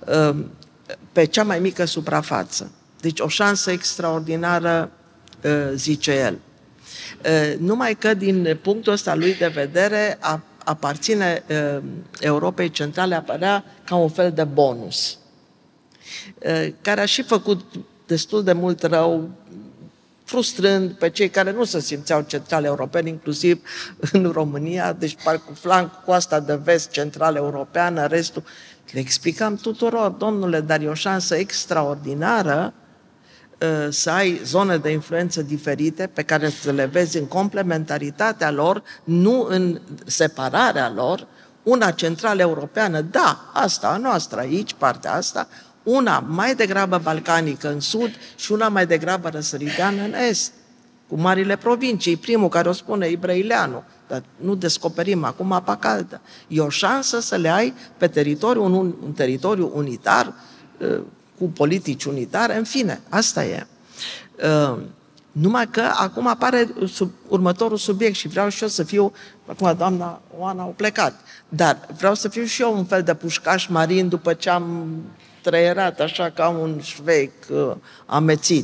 pe cea mai mică suprafață. Deci o șansă extraordinară, zice el. Numai că din punctul ăsta lui de vedere aparține Europei Centrale, apărea ca un fel de bonus, care a și făcut destul de mult rău, frustrând pe cei care nu se simțeau centrale europeni, inclusiv în România, deci cu flanc, coasta de vest central europeană, restul. Le explicam tuturor, domnule, dar e o șansă extraordinară să ai zone de influență diferite pe care să le vezi în complementaritatea lor, nu în separarea lor. Una centrală europeană, da, asta a noastră aici, partea asta, una mai degrabă balcanică în sud și una mai degrabă răsăriteană în est, cu marile provincii. Primul care o spune e Brăileanu, dar nu descoperim acum apa caldă. E o șansă să le ai pe teritoriu, un teritoriu unitar, cu politici unitare, în fine, asta e. Numai că acum apare următorul subiect și vreau și eu să fiu, acum doamna Oana a plecat, dar vreau să fiu și eu un fel de pușcaș marin după ce am trăierat așa ca un șveic amețit.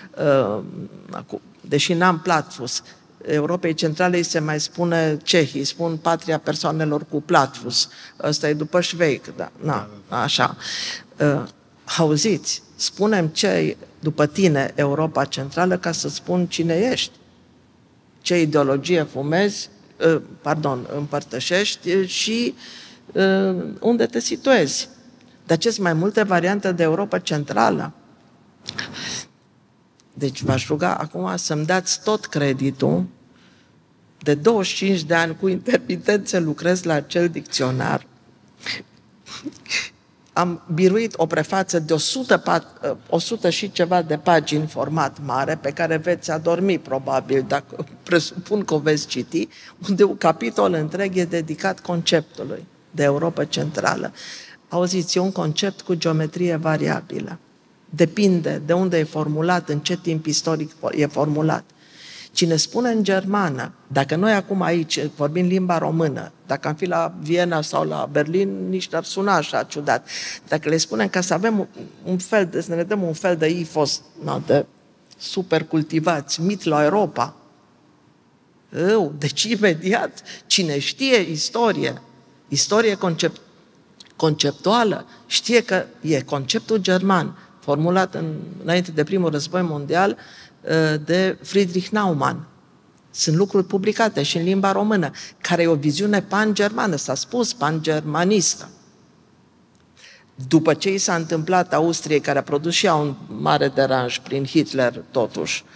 Deși n-am platfus. Europei Centrale îi se mai spune cehii, îi spun patria persoanelor cu platfus. Ăsta e după șveic, da, na, așa. Auziți, spune-mi ce după tine Europa Centrală ca să spun cine ești. Ce ideologie fumezi, împărtășești și unde te situezi. Dar ce mai multe variante de Europa Centrală. Deci v-aș ruga acum să-mi dați tot creditul. De 25 de ani cu intermitențe lucrez la acel dicționar. Am biruit o prefață de 100 și ceva de pagini, format mare, pe care veți adormi probabil, dacă presupun că o veți citi, unde un capitol întreg e dedicat conceptului de Europa Centrală. Auziți, e un concept cu geometrie variabilă. Depinde de unde e formulat, în ce timp istoric e formulat. Cine spune în germană, dacă noi acum aici vorbim limba română, dacă am fi la Viena sau la Berlin, nici n-ar suna așa ciudat. Dacă le spunem ca să avem un fel de, să ne dăm un fel de ifos, de super cultivați, mit la Europa, Deci imediat, cine știe istorie conceptuală, știe că e conceptul german, formulat înainte de primul război mondial de Friedrich Naumann. Sunt lucruri publicate și în limba română, care e o viziune pan-germană, s-a spus pan-germanistă. După ce i s-a întâmplat Austriei, care a produs și ea un mare deranj prin Hitler, totuși,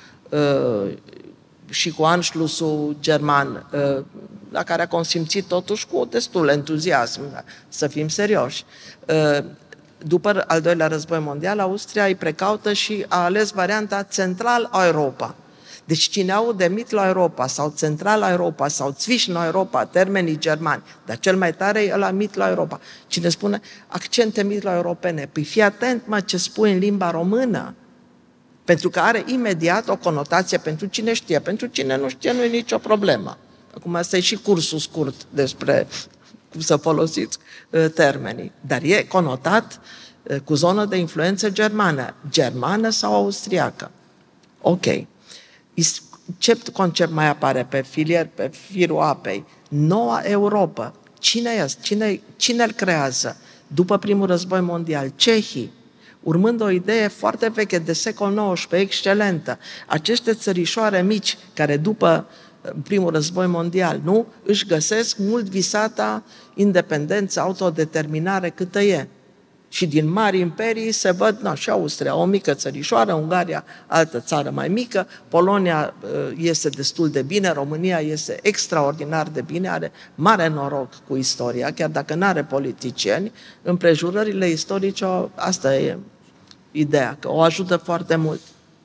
și cu Anschlussul german, la care a consimțit totuși cu destul entuziasm, să fim serioși. După al doilea război mondial, Austria îi precaută și a ales varianta Central Europa. Deci cine aude Mitteleuropa sau Central Europa sau Zwischen Europa, termenii germani, dar cel mai tare e ăla Mitteleuropa. Cine spune accente mitteleuropene, păi fii atent, mă, ce spui în limba română, pentru că are imediat o conotație pentru cine știe. Pentru cine nu știe, nu e nicio problemă. Acum asta e și cursul scurt despre cum să folosiți termenii. Dar e conotat cu zonă de influență germană sau austriacă. Ok. Ce concept mai apare pe firul apei? Noua Europa. Cine îl creează? După primul război mondial, cehii, urmând o idee foarte veche de secol XIX, excelentă. Aceste țărișoare mici, care după primul război mondial, nu, își găsesc mult visata independență, autodeterminare câtă e. Și din mari imperii se văd, și Austria, o mică țărișoară, Ungaria, altă țară mai mică, Polonia iese destul de bine, România iese extraordinar de bine, are mare noroc cu istoria, chiar dacă nu are politicieni, împrejurările istorice, asta e ideea, că o ajută foarte mult.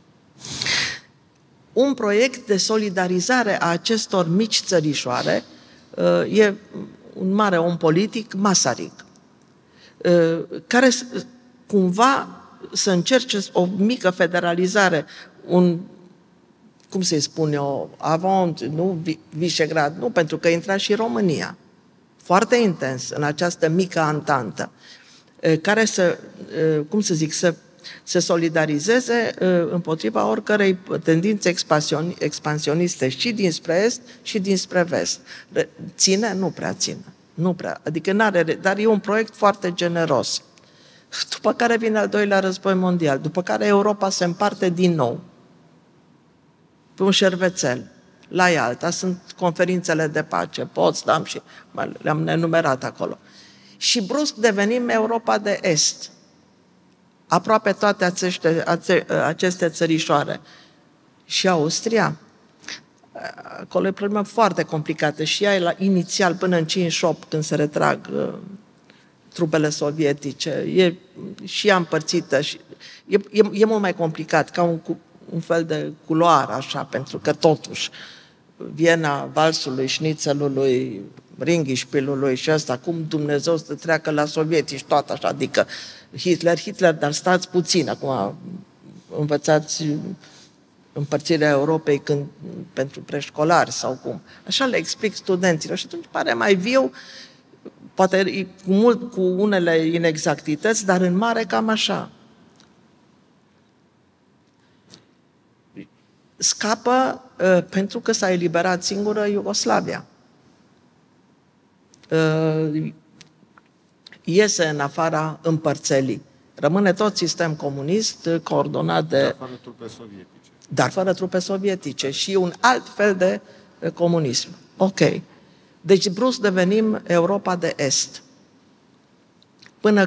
Un proiect de solidarizare a acestor mici țărișoare e un mare om politic, Masaryk, care cumva să încerce o mică federalizare, cum să-i spun eu, avant, nu Visegrad, nu, pentru că intra și România, foarte intens în această mică antantă, care să se solidarizeze împotriva oricărei tendințe expansioniste și dinspre est și dinspre vest. Ține? Nu prea ține. Nu prea. Adică dar e un proiect foarte generos. După care vine al doilea război mondial, după care Europa se împarte din nou pe un șervețel. La Ialta sunt conferințele de pace, Potsdam și le-am enumerat acolo. Și brusc devenim Europa de Est. Aproape toate aceste țărișoare. Și Austria, acolo e o problemă foarte complicată și ea e inițial până în 58, când se retrag trupele sovietice, e și ea împărțită. E mult mai complicat, ca un fel de culoar, așa, pentru că totuși Viena, valsului, șnițelului, ringhișpilului și ăsta, cum Dumnezeu să treacă la sovietici, tot așa, adică Hitler, dar stați puțin, acum învățați împărțirea Europei pentru preșcolari sau cum. Așa le explic studenților și atunci pare mai viu, poate cu unele inexactități, dar în mare cam așa. Scapă pentru că s-a eliberat singură Iugoslavia. Iese în afara împărțelii. Rămâne tot sistem comunist coordonat de... Dar fără trupe sovietice. Dar fără trupe sovietice și un alt fel de comunism. Ok. Deci brusc devenim Europa de Est. Până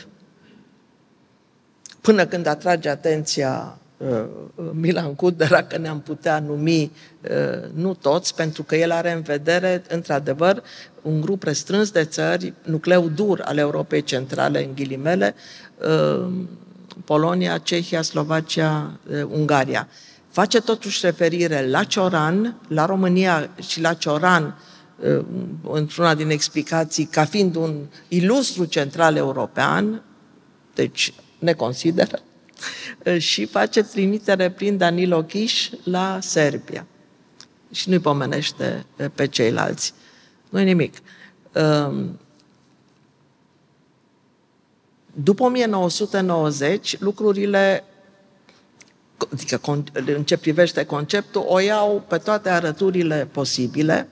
când atrage atenția Milan Kundera, că ne-am putea numi nu toți, pentru că el are în vedere, într-adevăr, un grup restrâns de țări, nucleu dur al Europei Centrale, în ghilimele, Polonia, Cehia, Slovacia, Ungaria. Face totuși referire la Cioran, la România și la Cioran, într-una din explicații, ca fiind un ilustru central european, deci ne consideră, și face trimitere prin Danilo Kish la Serbia. Și nu-i pomenește pe ceilalți. Nu-i nimic. După 1990, lucrurile adică în ce privește conceptul, o iau pe toate arăturile posibile.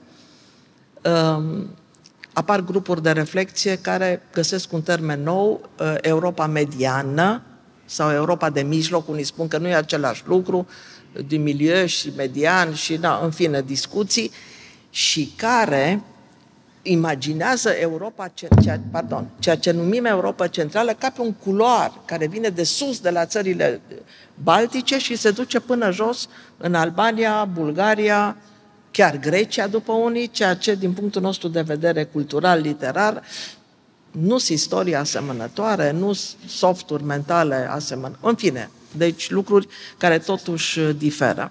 Apar grupuri de reflexie care găsesc un termen nou, Europa mediană sau Europa de mijloc, unii spun că nu e același lucru, de milieu și median și, în fine, discuții, și care imaginează Europa, ceea ce numim Europa Centrală, ca pe un culoar care vine de sus, de la țările baltice și se duce până jos în Albania, Bulgaria, chiar Grecia după unii, ceea ce, din punctul nostru de vedere cultural, literar, nu sunt istorie asemănătoare, nu softuri mentale asemănătoare, în fine, deci lucruri care totuși diferă.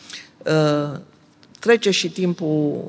Trece și timpul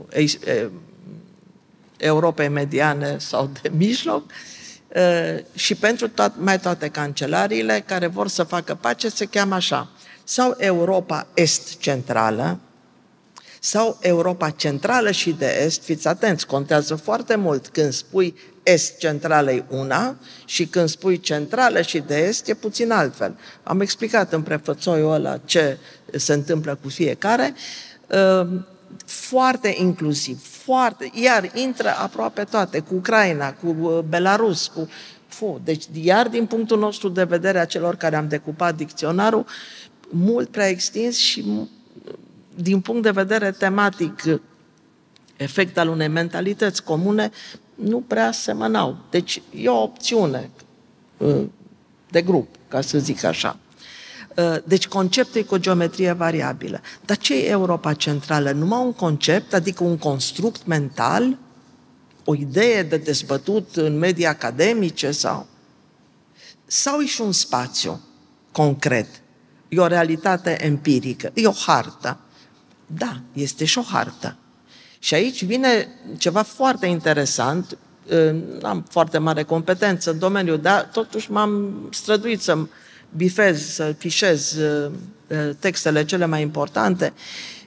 Europei mediane sau de mijloc și pentru mai toate cancelariile care vor să facă pace se cheamă așa, sau Europa Est-Centrală, sau Europa Centrală și de Est, fiți atenți, contează foarte mult când spui Est-Centrală e una și când spui Centrală și de Est e puțin altfel. Am explicat în prefățoiul ăla ce se întâmplă cu fiecare, foarte inclusiv, iar intră aproape toate, cu Ucraina, cu Belarus, deci iar din punctul nostru de vedere a celor care am decupat dicționarul, mult prea extins și din punct de vedere tematic, efect al unei mentalități comune, nu prea semănau. Deci e o opțiune de grup, ca să zic așa. Deci conceptul e cu o geometrie variabilă. Dar ce e Europa Centrală? Numai un concept, adică un construct mental, o idee de dezbătut în medii academice sau e și un spațiu concret? E o realitate empirică, e o hartă. Da, este și o hartă. Și aici vine ceva foarte interesant, n-am foarte mare competență în domeniu, dar totuși m-am străduit să bifez, să fișez textele cele mai importante.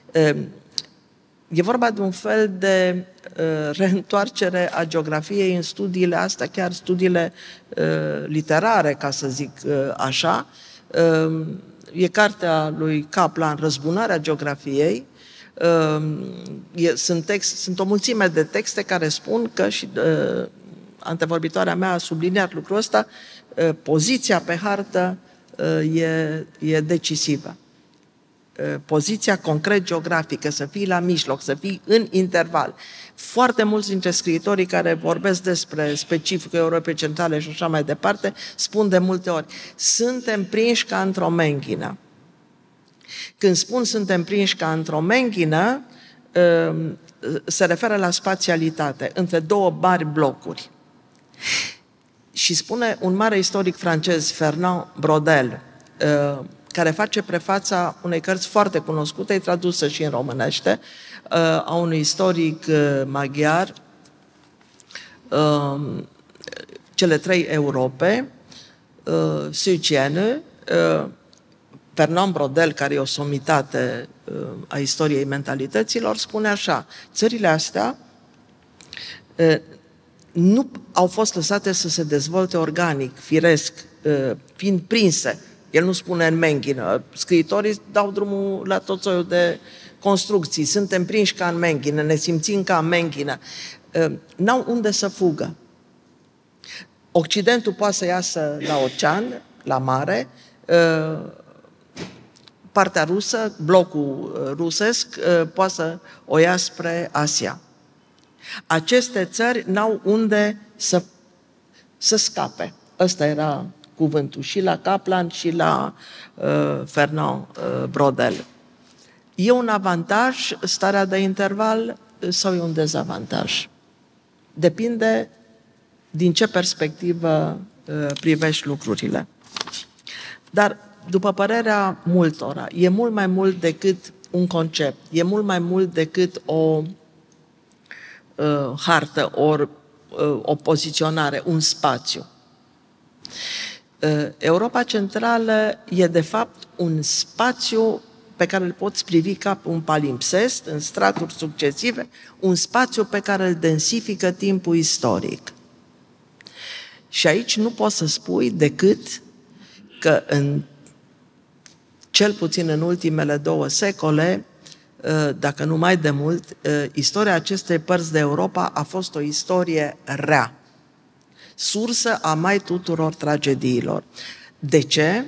E vorba de un fel de reîntoarcere a geografiei în studiile astea, chiar studiile literare, ca să zic așa. E cartea lui Kaplan, Răzbunarea geografiei. Sunt o mulțime de texte care spun că, și antevorbitoarea mea a subliniat lucrul ăsta, poziția pe hartă e decisivă. Poziția concret geografică, să fii la mijloc, să fii în interval. Foarte mulți dintre scriitorii care vorbesc despre specificul Europei Centrale și așa mai departe, spun de multe ori, suntem prinși ca într-o menghină. Când spun suntem prinși ca într-o menghină, se referă la spațialitate, între două mari blocuri. Și spune un mare istoric francez, Fernand Braudel, care face prefața unei cărți foarte cunoscute, e tradusă și în românește, a unui istoric maghiar, Cele trei Europe, Suciene, Fernand Braudel, care e o somitate a istoriei mentalităților, spune așa, țările astea nu au fost lăsate să se dezvolte organic, firesc, fiind prinse. El nu spune în menghină. Scriitorii dau drumul la tot soiul de construcții. Suntem prinși ca în menghină, ne simțim ca în menghină. N-au unde să fugă. Occidentul poate să iasă la ocean, la mare, partea rusă, blocul rusesc, poate să o ia spre Asia. Aceste țări n-au unde să scape. Ăsta era cuvântul și la Kaplan și la Fernand Braudel. E un avantaj starea de interval sau e un dezavantaj? Depinde din ce perspectivă privești lucrurile. Dar, după părerea multora, e mult mai mult decât un concept, e mult mai mult decât o hartă, ori o poziționare, un spațiu. Europa Centrală e de fapt un spațiu pe care îl poți privi ca pe un palimpsest, în straturi succesive, un spațiu pe care îl densifică timpul istoric. Și aici nu poți să spui decât că în cel puțin în ultimele 2 secole, dacă nu mai de mult, istoria acestei părți de Europa a fost o istorie rea, sursă a mai tuturor tragediilor. De ce?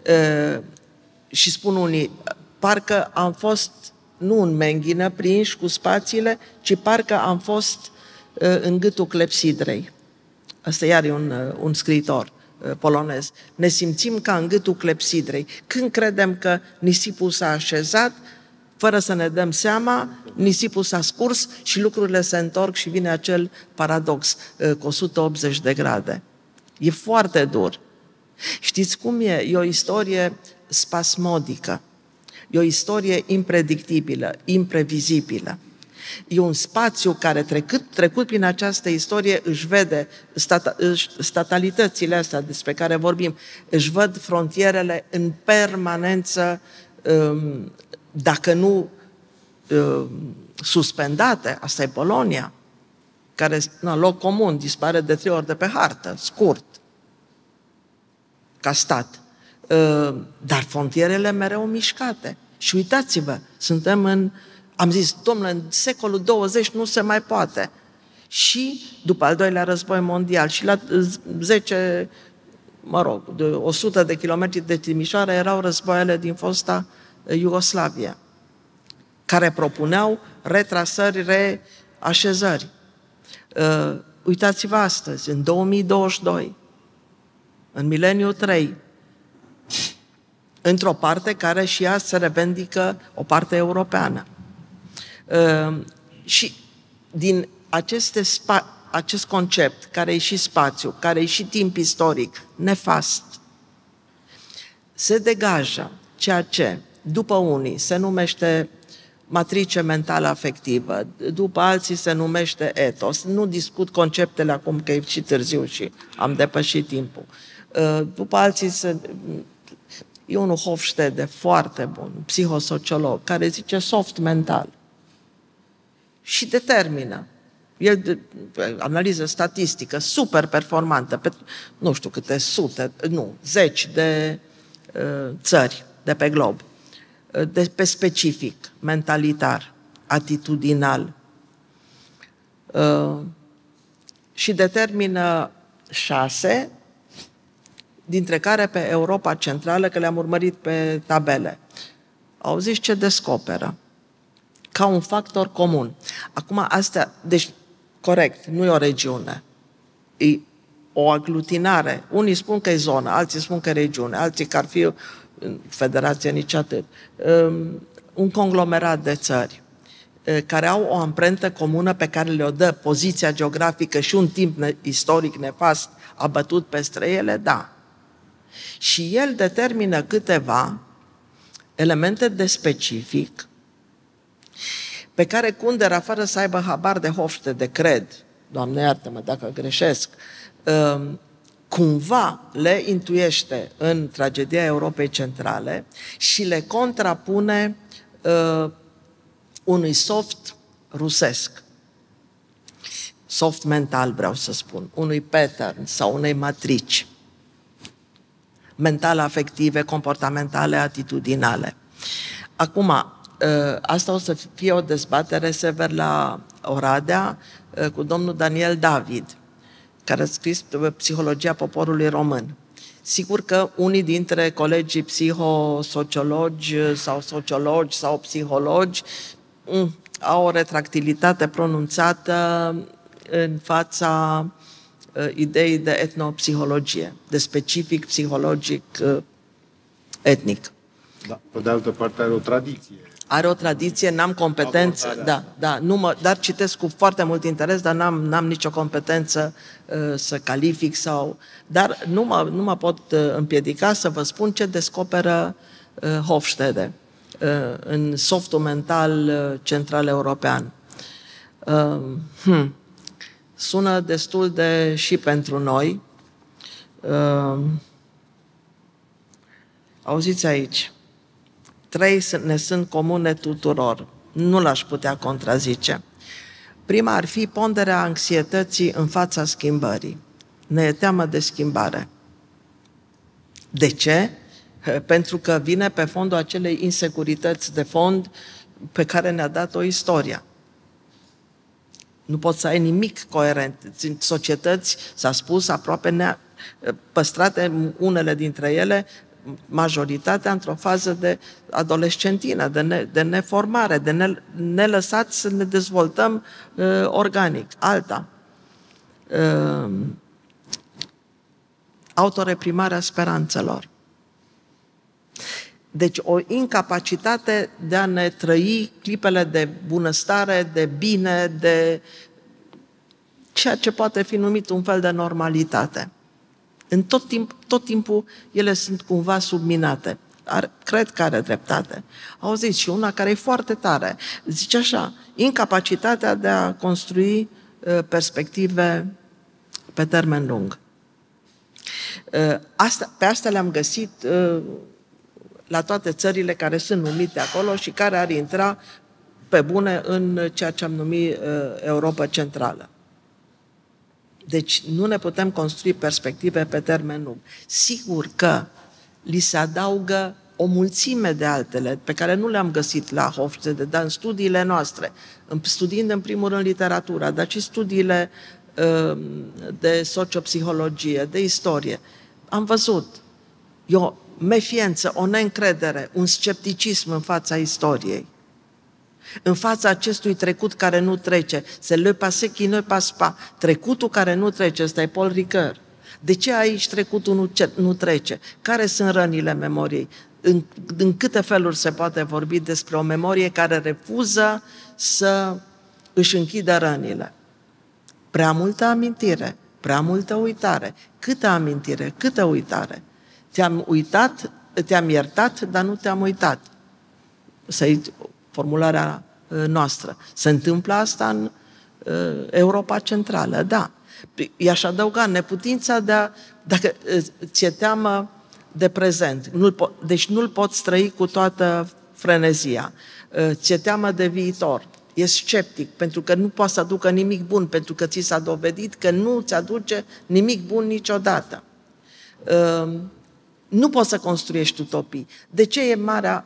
Și spun unii, parcă am fost nu în menghină prinși cu spațiile, ci parcă am fost în gâtul clepsidrei. Asta iar e un scriitor polonez. Ne simțim ca în gâtul clepsidrei. Când credem că nisipul s-a așezat, fără să ne dăm seama, nisipul s-a scurs și lucrurile se întorc și vine acel paradox cu 180 de grade. E foarte dur. Știți cum e? E o istorie spasmodică. E o istorie impredictibilă, imprevizibilă. E un spațiu care, trecut prin această istorie, își vede statalitățile astea despre care vorbim, își văd frontierele în permanență, dacă nu suspendate. Asta e Polonia, care, loc comun, dispare de 3 ori de pe hartă, scurt, ca stat. Dar frontierele mereu mișcate. Și uitați-vă, am zis, domnule, în secolul 20 nu se mai poate. Și după al doilea război mondial și la 100 de kilometri de Timișoara erau războaiele din fosta Iugoslavie, care propuneau retrasări, reașezări. Uitați-vă astăzi, în 2022, în mileniul 3, într-o parte care și ea se revendică o parte europeană. Și din acest concept, care e și spațiu, care e și timp istoric, nefast, se degajă ceea ce, după unii, se numește matrice mentală afectivă, după alții se numește etos. Nu discut conceptele acum, că e și târziu și am depășit timpul. După alții e unul Hofstede, foarte bun, psihosociolog, care zice soft mental. Și determină. El, analiză statistică, super performantă, pe nu știu câte zeci de țări de pe glob, pe specific, mentalitar, atitudinal. Și determină 6, dintre care pe Europa Centrală, că le-am urmărit pe tabele. Auziți ce descoperă? Ca un factor comun. Acum, astea, deci, corect, nu e o regiune. E o aglutinare. Unii spun că e zonă, alții spun că e regiune, alții că ar fi federație, nici atât. Un conglomerat de țări care au o amprentă comună pe care le-o dă poziția geografică și un timp istoric nefast abătut peste ele, da. Și el determină câteva elemente de specific pe care Kundera, fără să aibă habar de Hofstede, cred, Doamne iartă-mă dacă greșesc, cumva le intuiește în tragedia Europei Centrale și le contrapune unui soft rusesc. Soft mental, vreau să spun, unui pattern sau unei matrici mentale, afective, comportamentale, atitudinale. Acum, asta o să fie o dezbatere sever la Oradea cu domnul Daniel David, care a scris Psihologia poporului român. Sigur că unii dintre colegii psihosociologi sau psihologi au o retractilitate pronunțată în fața ideii de etnopsihologie, de specific psihologic etnic. Da, pe de altă parte are o tradiție. Are o tradiție, n-am competență, dar citesc cu foarte mult interes, dar n-am nicio competență să calific dar nu mă pot împiedica să vă spun ce descoperă Hofstede în softul mental central european. Sună destul de și pentru noi. Auziți aici. 3 ne sunt comune tuturor. Nu l-aș putea contrazice. Prima ar fi ponderea anxietății în fața schimbării. Ne e teamă de schimbare. De ce? Pentru că vine pe fondul acelei insecurități de fond pe care ne-a dat-o istoria. Nu poți să ai nimic coerent. În societăți, s-a spus, aproape păstrate unele dintre ele, majoritatea într-o fază de adolescentină, de neformare, de nelăsat să ne dezvoltăm organic. Alta. Autoreprimarea speranțelor. Deci o incapacitate de a ne trăi clipele de bunăstare, de bine, de ceea ce poate fi numit un fel de normalitate. În tot timpul ele sunt cumva subminate. Cred că are dreptate. Auziți, și una care e foarte tare. Zice așa, incapacitatea de a construi perspective pe termen lung. Pe asta le-am găsit la toate țările care sunt numite acolo și care ar intra pe bune în ceea ce am numit Europa Centrală. Deci nu ne putem construi perspective pe termen lung. Sigur că li se adaugă o mulțime de altele pe care nu le-am găsit la Hofstede, dar în studiile noastre, studiind în primul rând literatura, dar și studiile de sociopsihologie, de istorie, am văzut o mefiență, o neîncredere, un scepticism în fața istoriei, în fața acestui trecut care nu trece. C'est le passé qui ne passe pas. Trecutul care nu trece, ăsta e Paul Ricoeur. De ce aici trecutul nu trece? Care sunt rănile memoriei? În câte feluri se poate vorbi despre o memorie care refuză să își închidă rănile? Prea multă amintire, prea multă uitare. Câtă amintire, câtă uitare. Te-am uitat, te-am iertat, dar nu te-am uitat. Să-i formularea noastră. Se întâmplă asta în Europa Centrală, da. I-aș adăuga neputința de a, dacă ți-e teamă de prezent, deci nu-l poți trăi cu toată frenezia. Ți-e teamă de viitor, e sceptic, pentru că nu poate să aducă nimic bun, pentru că ți s-a dovedit că nu ți aduce nimic bun niciodată. Nu poți să construiești utopii. De ce e marea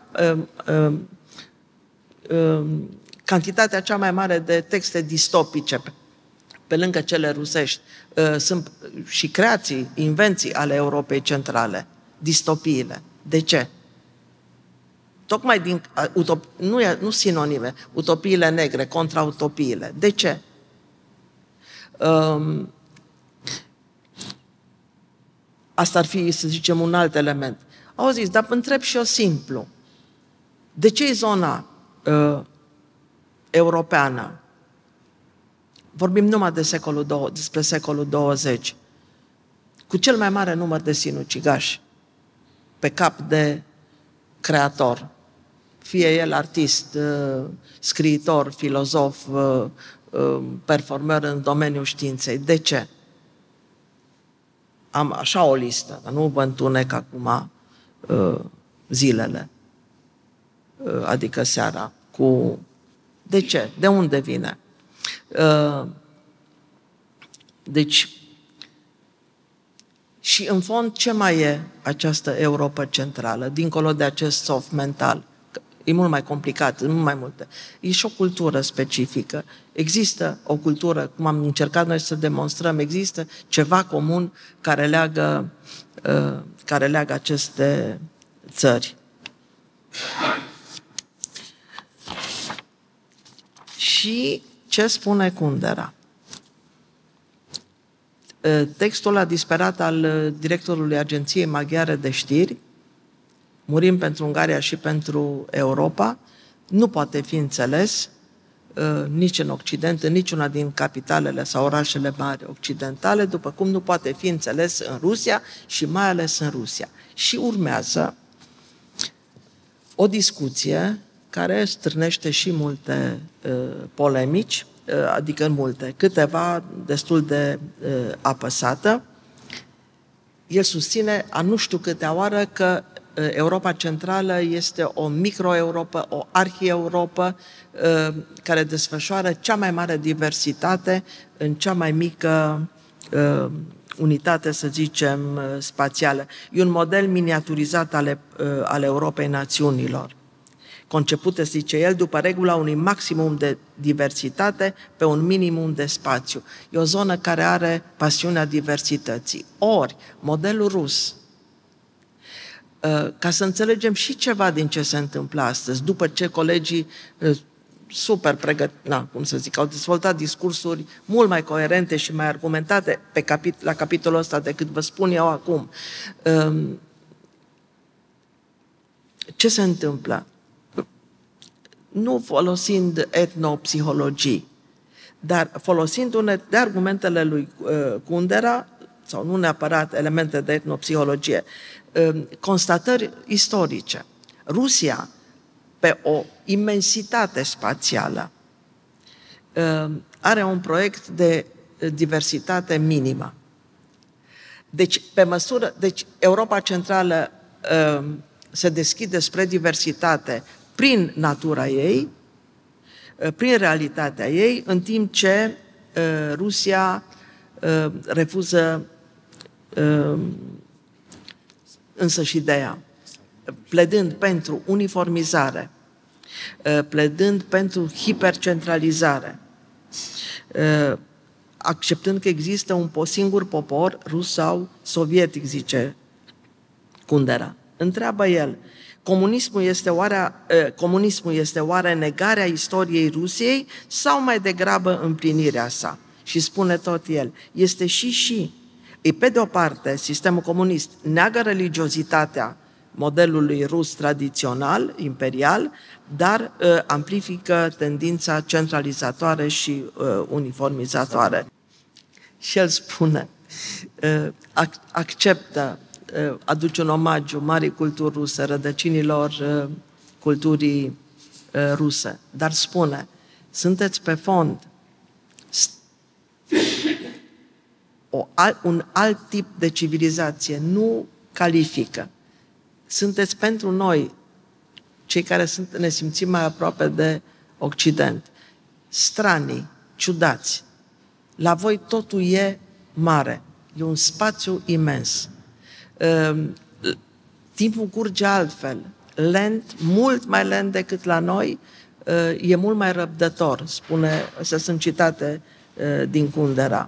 cantitatea cea mai mare de texte distopice pe lângă cele rusești sunt și creații, invenții ale Europei Centrale, distopiile. De ce? Tocmai din nu sinonime, utopiile negre contra utopiile. De ce? Asta ar fi, să zicem, un alt element. Auziți, dar întreb și eu simplu. De ce e zona europeană? Vorbim numai de despre secolul 20. Cu cel mai mare număr de sinucigași pe cap de creator. Fie el artist, scriitor, filozof, performer în domeniul științei. De ce? Am așa o listă, dar nu vă întunec acum zilele, adică seara, cu... De ce? De unde vine? Deci, și în fond, ce mai e această Europa Centrală, dincolo de acest soft mental? E mult mai complicat, mult mai multe. E și o cultură specifică. Există o cultură, cum am încercat noi să demonstrăm, există ceva comun care leagă aceste țări. Și ce spune Kundera? Textul ăla disperat al directorului Agenției Maghiare de Știri, Murim pentru Ungaria și pentru Europa, nu poate fi înțeles nici în Occident, în niciuna din capitalele sau orașele mari occidentale, după cum nu poate fi înțeles în Rusia și mai ales în Rusia. Și urmează o discuție care strânește și multe polemici, adică multe, câteva destul de apăsată. El susține a nu știu câtea oară că Europa Centrală este o micro-Europa, o arhi-Europa care desfășoară cea mai mare diversitate în cea mai mică unitate, să zicem, spațială. E un model miniaturizat ale Europei națiunilor, concepute, zice el, după regula unui maximum de diversitate pe un minimum de spațiu. E o zonă care are pasiunea diversității. Ori, modelul rus, ca să înțelegem și ceva din ce se întâmplă astăzi, după ce colegii super au dezvoltat discursuri mult mai coerente și mai argumentate la capitolul ăsta decât vă spun eu acum. Ce se întâmplă? Nu folosind etnopsihologii, dar folosind de argumentele lui Kundera, sau nu neapărat elemente de etnopsihologie, constatări istorice. Rusia, pe o imensitate spațială, are un proiect de diversitate minimă. Deci, Europa Centrală se deschide spre diversitate prin natura ei, prin realitatea ei, în timp ce Rusia refuză însăși ideea, pledând pentru uniformizare, pledând pentru hipercentralizare, acceptând că există un singur popor, rus sau sovietic, zice Kundera. Întreabă el, comunismul este oare negarea istoriei Rusiei sau mai degrabă împlinirea sa? Și spune tot el, este și. Pe de o parte, sistemul comunist neagă religiozitatea modelului rus tradițional, imperial, dar amplifică tendința centralizatoare și uniformizatoare. Și el spune, acceptă, aduce un omagiu marii culturi ruse, rădăcinilor culturii ruse, dar spune, sunteți pe fond un alt tip de civilizație, nu califică. Sunteți pentru noi, cei care ne simțim mai aproape de Occident, stranii, ciudați. La voi totul e mare, e un spațiu imens. Timpul curge altfel, lent, mult mai lent decât la noi, e mult mai răbdător, spune, astea sunt citate din Kundera.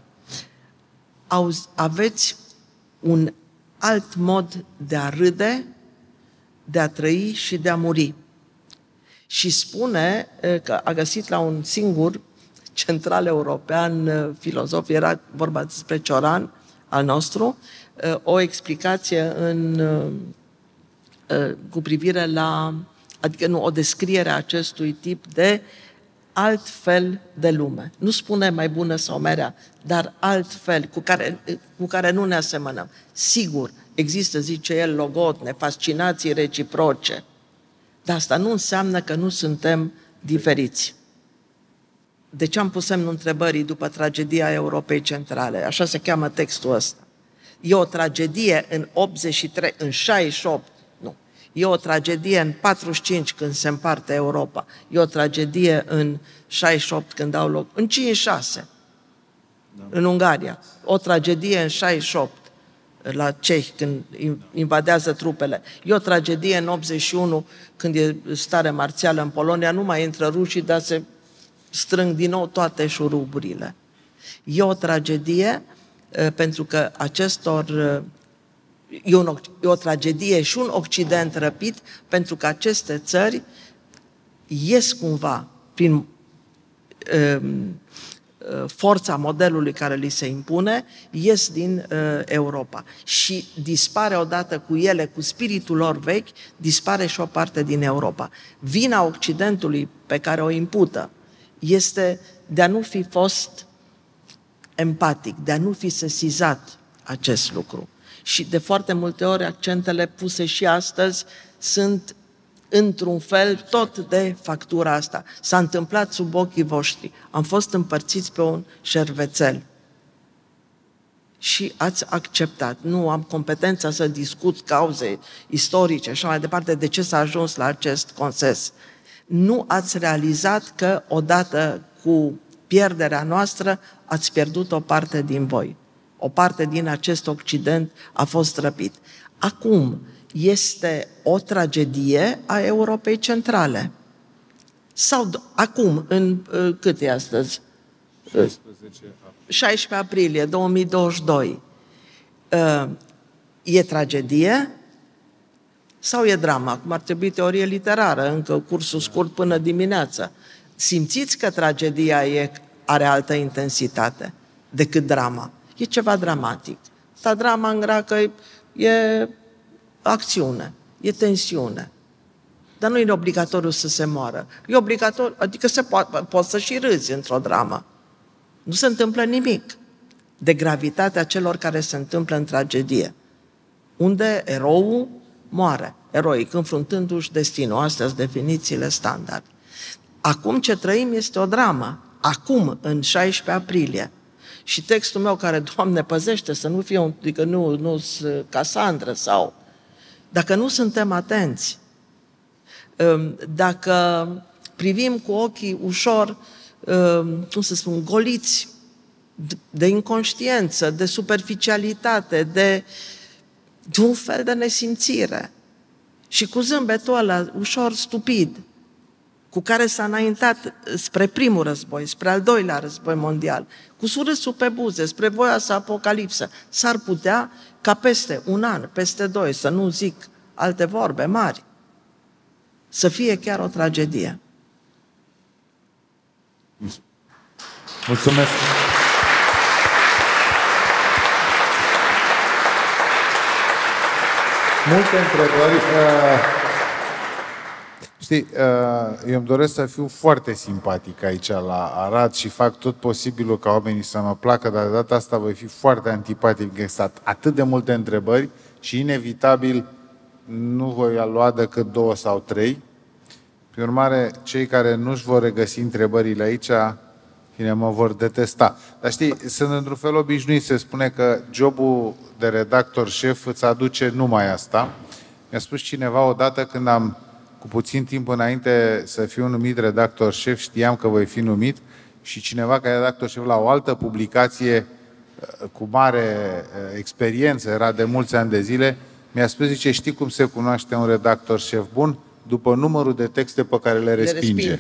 Aveți un alt mod de a râde, de a trăi și de a muri. Și spune că a găsit la un singur central european filozof, era vorba despre Cioran, al nostru, o explicație cu privire la, o descriere a acestui tip de alt fel de lume. Nu spune mai bună sau merea, dar alt fel, cu care nu ne asemănăm. Sigur, există, zice el, logotne, fascinații reciproce, dar asta nu înseamnă că nu suntem diferiți. De ce am pus semnul întrebării după tragedia Europei Centrale? Așa se cheamă textul ăsta. E o tragedie în 83, în 68, nu. E o tragedie în 45 când se împarte Europa. E o tragedie în 68 când au loc, în 56, în Ungaria. O tragedie în 68 la cehi când invadează trupele. E o tragedie în 81 când e stare marțială în Polonia, nu mai intră rușii, dar se strâng din nou toate șuruburile. E o tragedie pentru că e o tragedie și un Occident răpit, pentru că aceste țări ies cumva prin forța modelului care li se impune, ies din Europa. Și dispare odată cu ele, cu spiritul lor vechi, dispare și o parte din Europa. Vina Occidentului pe care o impută este de a nu fi fost empatic, de a nu fi sesizat acest lucru. Și de foarte multe ori accentele puse și astăzi sunt într-un fel tot de factura asta. S-a întâmplat sub ochii voștri. Am fost împărțiți pe un șervețel. Și ați acceptat. Nu am competența să discut cauze istorice și așa mai departe, de ce s-a ajuns la acest consens. Nu ați realizat că odată cu pierderea noastră ați pierdut o parte din voi. o parte din acest Occident a fost răpit. Acum este o tragedie a Europei Centrale. Sau acum, cât e astăzi? 16 aprilie 2022. E tragedie sau e drama? Acum ar trebui teorie literară, încă cursul scurt până dimineața. Simțiți că tragedia are altă intensitate decât drama. E ceva dramatic. Asta drama îngracă e acțiune, e tensiune. Dar nu e obligatoriu să se moară. E obligatoriu, adică poți să și râzi într-o dramă. Nu se întâmplă nimic de gravitatea celor care se întâmplă în tragedie, unde eroul moare, eroic, înfruntându-și destinul. Astea sunt definițiile standard. Acum ce trăim este o dramă. Acum, în 16 aprilie. Și textul meu care, Doamne, păzește să nu fie, adică nu Casandră sau... Dacă nu suntem atenți, dacă privim cu ochii ușor, cum să spun, goliți de inconștiență, de superficialitate, de un fel de nesimțire și cu zâmbetul ăla ușor stupid, cu care s-a înaintat spre primul război, spre al doilea război mondial, cu surâsul pe buze, spre voioasă apocalipsă, s-ar putea ca peste un an, peste 2, să nu zic alte vorbe mari, să fie chiar o tragedie. Mulțumesc! Multe întrebări. Știi, eu îmi doresc să fiu foarte simpatic aici la Arad și fac tot posibilul ca oamenii să mă placă, dar de data asta voi fi foarte antipatic. Există atât de multe întrebări și inevitabil nu voi lua decât 2 sau 3. Prin urmare, cei care nu-și vor regăsi întrebările aici, bine, mă vor detesta. Dar știi, sunt într-un fel obișnuit, se spune că jobul de redactor șef îți aduce numai asta. Mi-a spus cineva odată când am, cu puțin timp înainte să fiu numit redactor șef, știam că voi fi numit și cineva care e redactor șef la o altă publicație cu mare experiență, era de mulți ani de zile, mi-a spus, zice, știi cum se cunoaște un redactor șef bun? După numărul de texte pe care le respinge.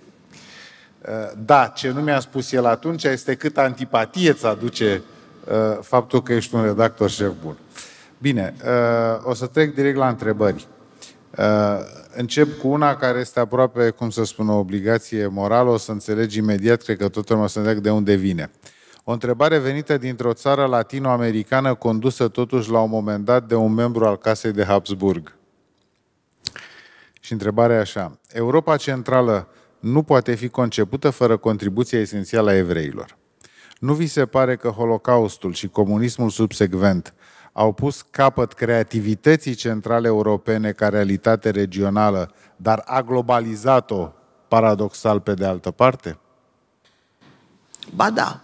Da, ce nu mi-a spus el atunci este cât antipatie îți aduce faptul că ești un redactor șef bun. Bine, o să trec direct la întrebări. Încep cu una care este aproape, cum să spun, o obligație morală, o să înțelegi imediat, cred că totul o să înțeleg de unde vine. O întrebare venită dintr-o țară latino-americană condusă totuși la un moment dat de un membru al casei de Habsburg. Și întrebarea e așa. Europa Centrală nu poate fi concepută fără contribuția esențială a evreilor. Nu vi se pare că Holocaustul și comunismul subsecvent au pus capăt creativității centrale europene ca realitate regională, dar a globalizat-o paradoxal pe de altă parte? Ba da.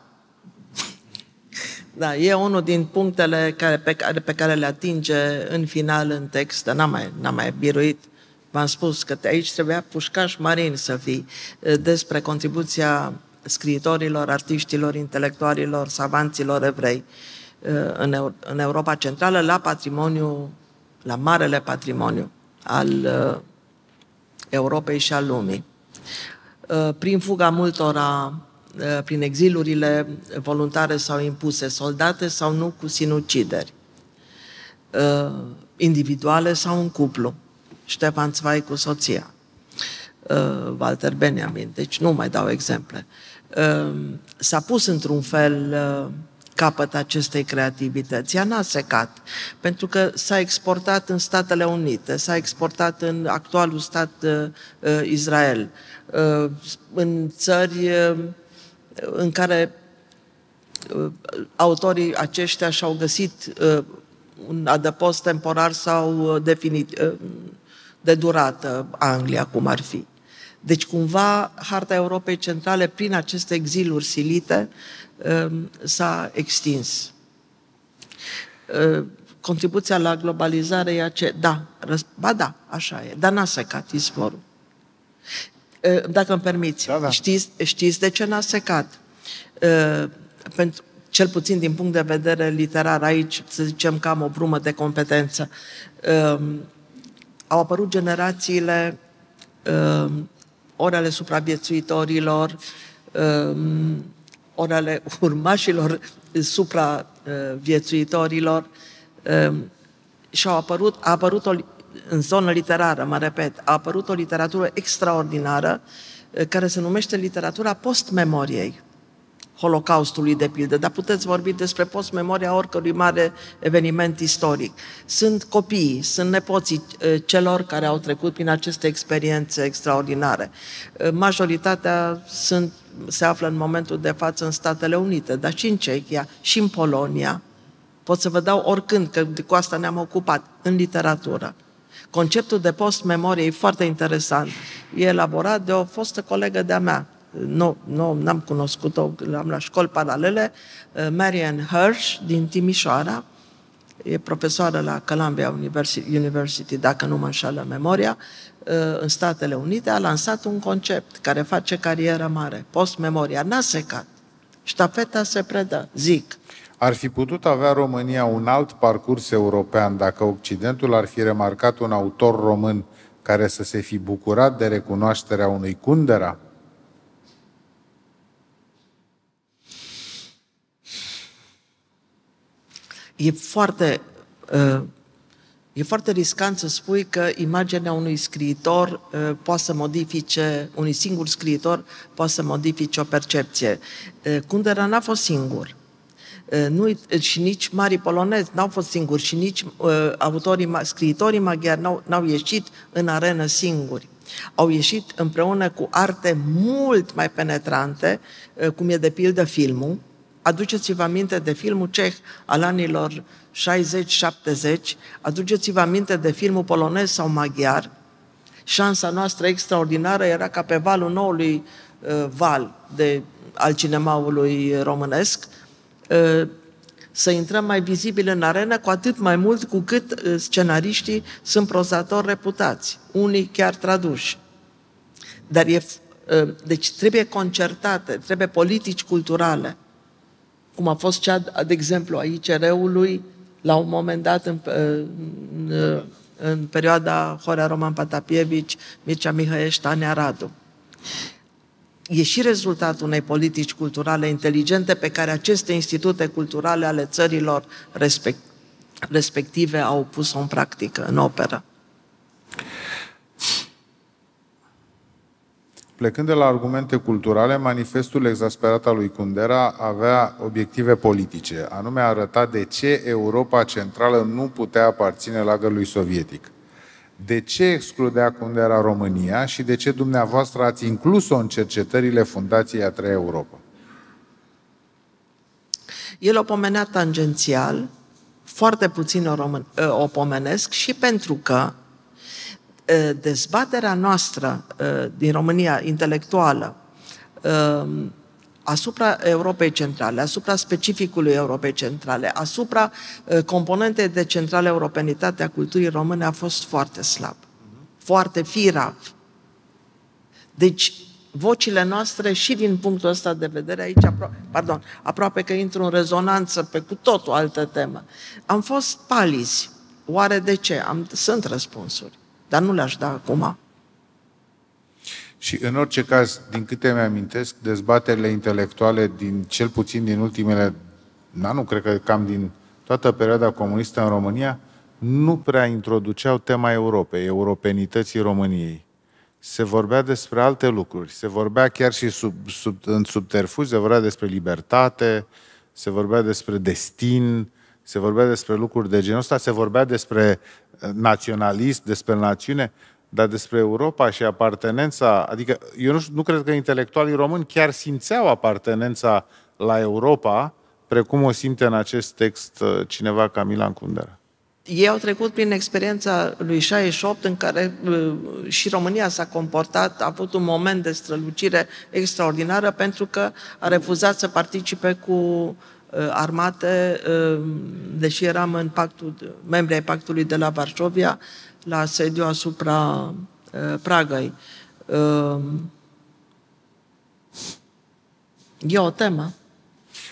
Da, e unul din punctele pe care le atinge în final în text, dar n-am mai biruit. V-am spus că aici trebuia pușcaș marin să fii despre contribuția scriitorilor, artiștilor, intelectualilor, savanților evrei în Europa Centrală la patrimoniu, la marele patrimoniu al Europei și al lumii. Prin fuga multora, prin exilurile voluntare sau impuse, soldate sau nu cu sinucideri, individuale sau în cuplu. Ștefan Zweig cu soția, Walter Benjamin, deci nu mai dau exemple. S-a pus într-un fel capăt acestei creativități. Ea n-a secat, pentru că s-a exportat în Statele Unite, s-a exportat în actualul stat Israel, în țări în care autorii aceștia și-au găsit un adăpost temporar sau definitiv, de durată, Anglia, cum ar fi. Deci, cumva, harta Europei Centrale, prin aceste exiluri silite, s-a extins. Contribuția la globalizare e aceea. Da, ba da, așa e, dar n-a secat izvorul. Dacă îmi permiți, da. Știți de ce n-a secat? cel puțin din punct de vedere literar, aici să zicem că am o brumă de competență. Au apărut generațiile ori ale supraviețuitorilor, ori ale urmașilor supraviețuitorilor și a apărut în zonă literară, mă repet, a apărut o literatură extraordinară care se numește literatura post-memoriei Holocaustului, de pildă, dar puteți vorbi despre post-memoria oricărui mare eveniment istoric. Sunt copiii, sunt nepoții celor care au trecut prin aceste experiențe extraordinare. Majoritatea se află în momentul de față în Statele Unite, dar și în Cehia, și în Polonia. Pot să vă dau oricând, că cu asta ne-am ocupat, în literatură. Conceptul de post-memorie e foarte interesant. E elaborat de o fostă colegă de-a mea. N-am cunoscut-o, am la școli paralele, Marian Hirsch din Timișoara, e profesoară la Columbia University, dacă nu mă înșală memoria, în Statele Unite, a lansat un concept care face carieră mare, post-memoria. N-a secat. Ștafeta se predă, zic. Ar fi putut avea România un alt parcurs european dacă Occidentul ar fi remarcat un autor român care să se fi bucurat de recunoașterea unui Kundera? E foarte riscant să spui că imaginea unui scriitor poate să modifice, unui singur scriitor poate să modifice o percepție. Kundera n-a fost singur. Și nici marii polonezi n-au fost singuri și nici scriitorii maghiari n-au ieșit în arenă singuri. Au ieșit împreună cu arte mult mai penetrante, cum e de pildă filmul. Aduceți-vă aminte de filmul ceh al anilor 60-70, aduceți-vă aminte de filmul polonez sau maghiar. Șansa noastră extraordinară era ca pe valul noului val al cinemaului românesc să intrăm mai vizibil în arenă, cu atât mai mult cu cât scenariștii sunt prozatori reputați, unii chiar traduși. Dar deci trebuie concertate, trebuie politici culturale, cum a fost cea, de exemplu, a ICR-ului, la un moment dat, în perioada Horea Roman Patapievici, Mircea Mihăiești, Tania Radu. E și rezultatul unei politici culturale inteligente pe care aceste institute culturale ale țărilor respective au pus-o în practică, în operă. Plecând de la argumente culturale, manifestul exasperat al lui Kundera avea obiective politice, anume a arăta de ce Europa Centrală nu putea aparține lagărului sovietic. De ce excludea Kundera România și de ce dumneavoastră ați inclus-o în cercetările Fundației A Treia Europa? El o pomenea tangențial, foarte puțin o pomenesc și pentru că dezbaterea noastră din România intelectuală asupra Europei Centrale, asupra specificului Europei Centrale, asupra componentei de centrală europenitate a culturii române a fost foarte slab, foarte firav. Deci, vocile noastre și din punctul ăsta de vedere, aici, aproape că intru în rezonanță pe cu totul altă temă, am fost palizi. Oare de ce? Sunt răspunsuri, dar nu le-aș da acum. Și în orice caz, din câte mi-amintesc, dezbaterile intelectuale, cel puțin din ultimele, nu cred că cam din toată perioada comunistă în România, nu prea introduceau tema Europei, europenității României. Se vorbea despre alte lucruri, se vorbea chiar și în subterfugi, se vorbea despre libertate, se vorbea despre destin, se vorbea despre lucruri de genul ăsta, se vorbea despre naționalism, despre națiune, dar despre Europa și apartenența, adică eu nu cred că intelectualii români chiar simțeau apartenența la Europa, precum o simte în acest text cineva ca Milan Kundera. Ei au trecut prin experiența lui 68, în care și România s-a comportat, a avut un moment de strălucire extraordinară, pentru că a refuzat să participe cu armate, deși eram în membri ai pactului de la Varșovia, la asediu asupra Pragăi. E o temă.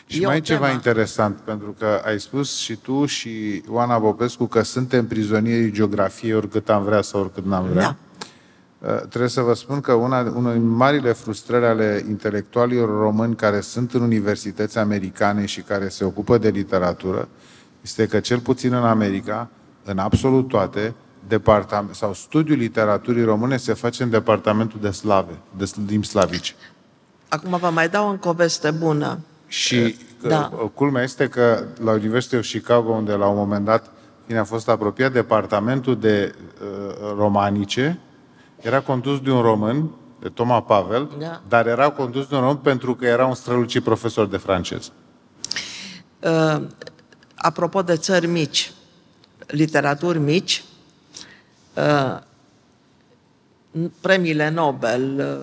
Și mai e ceva interesant, pentru că ai spus și tu și Oana Popescu că suntem prizonierii geografiei oricât am vrea sau oricât n-am vrea. Trebuie să vă spun că una din marile frustrări ale intelectualilor români care sunt în universități americane și care se ocupă de literatură este că, cel puțin în America, în absolut toate, sau studiul literaturii române se face în departamentul de slave, de limbi slavice. Acum vă mai dau încă o veste bună. Și culmea este că la University of Chicago, unde la un moment dat a fost apropiat, departamentul de romanice era condus de un român, de Toma Pavel, dar era condus de un român pentru că era un strălucit profesor de franceză. Apropo de țări mici, literaturi mici, premiile Nobel,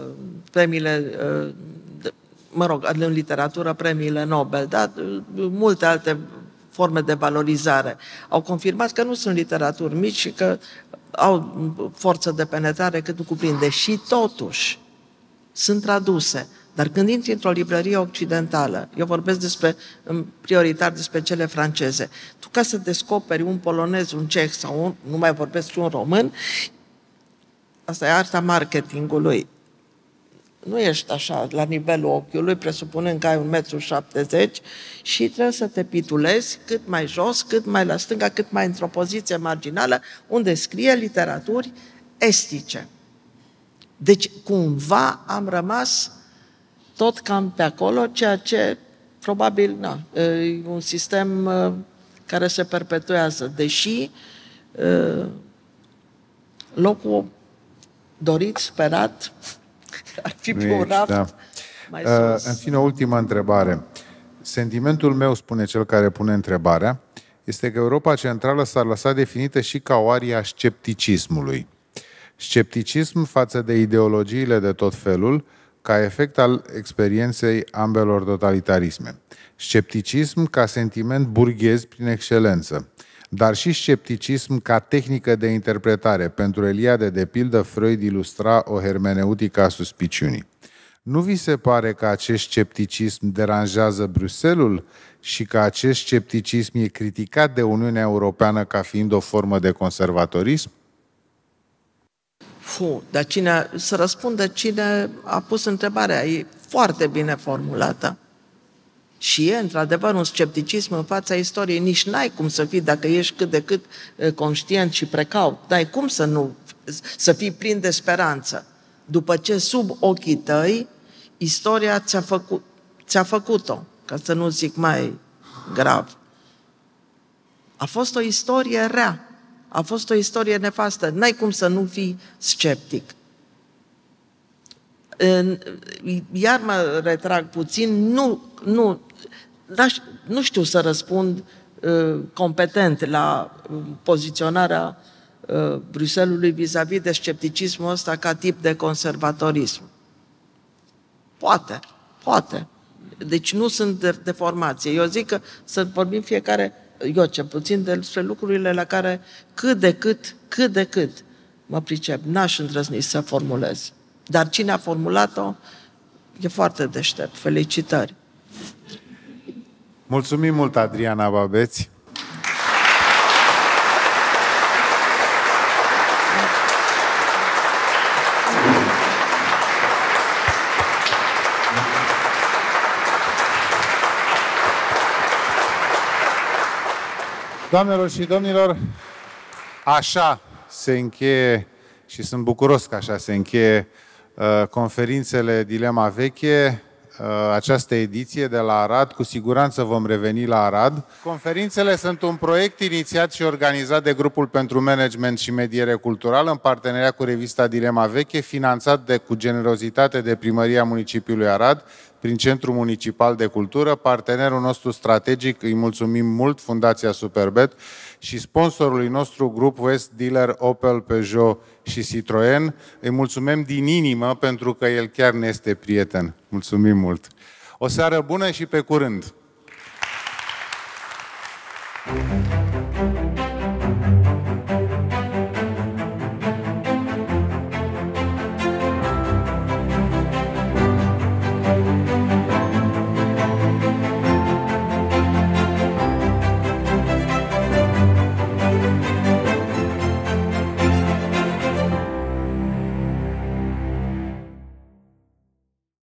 în literatură premiile Nobel, da? Multe alte forme de valorizare au confirmat că nu sunt literaturi mici și că au forță de penetrare cât nu cuprinde. Și totuși sunt traduse. Dar când intri într-o librărie occidentală, eu vorbesc prioritar despre cele franceze, tu ca să descoperi un polonez, un ceh sau nu mai vorbesc și un român, asta e arta marketingului. Nu ești așa la nivelul ochiului, presupunând că ai 1,70 m și trebuie să te pitulezi cât mai jos, cât mai la stânga, cât mai într-o poziție marginală, unde scrie literaturi estice. Deci, cumva am rămas tot cam pe acolo, ceea ce probabil e un sistem care se perpetuează, deși locul dorit, sperat, ar fi pe un raft mai sus. În fine, o ultimă întrebare. Sentimentul meu, spune cel care pune întrebarea, este că Europa Centrală s-ar lăsa definită și ca o arie a scepticismului. Scepticism față de ideologiile de tot felul, ca efect al experienței ambelor totalitarisme. Scepticism ca sentiment burghez prin excelență, dar și scepticism ca tehnică de interpretare. Pentru Eliade, de pildă, Freud ilustra o hermeneutică a suspiciunii. Nu vi se pare că acest scepticism deranjează Bruxelles și că acest scepticism e criticat de Uniunea Europeană ca fiind o formă de conservatorism? Dar să răspundă cine a pus întrebarea. E foarte bine formulată. Și e, într-adevăr, un scepticism în fața istoriei. Nici n-ai cum să fii, dacă ești cât de cât conștient și precaut, n-ai cum să fii plin de speranță. După ce sub ochii tăi, istoria ți-a făcut-o, ca să nu zic mai grav. A fost o istorie rea. A fost o istorie nefastă. N-ai cum să nu fii sceptic. Iar mă retrag puțin, nu știu să răspund competent la poziționarea Bruxellesului vis-a-vis de scepticismul ăsta ca tip de conservatorism. Poate. Deci nu sunt de formație. Eu zic că să vorbim fiecare, eu cel puțin, despre lucrurile la care cât de cât mă pricep. N-aș îndrăzni să formulez. Dar cine a formulat-o e foarte deștept. Felicitări! Mulțumim mult, Adriana Babeți! Doamnelor și domnilor, așa se încheie și sunt bucuros că așa se încheie conferințele Dilema Veche, această ediție de la Arad. Cu siguranță vom reveni la Arad. Conferințele sunt un proiect inițiat și organizat de Grupul pentru Management și Mediere Culturală în parteneriat cu revista Dilema Veche, finanțat cu generozitate de Primăria Municipiului Arad, prin Centrul Municipal de Cultură, partenerul nostru strategic, îi mulțumim mult, Fundația Superbet, și sponsorului nostru, Grup West Dealer, Opel, Peugeot și Citroen. Îi mulțumim din inimă pentru că el chiar ne este prieten. Mulțumim mult! O seară bună și pe curând!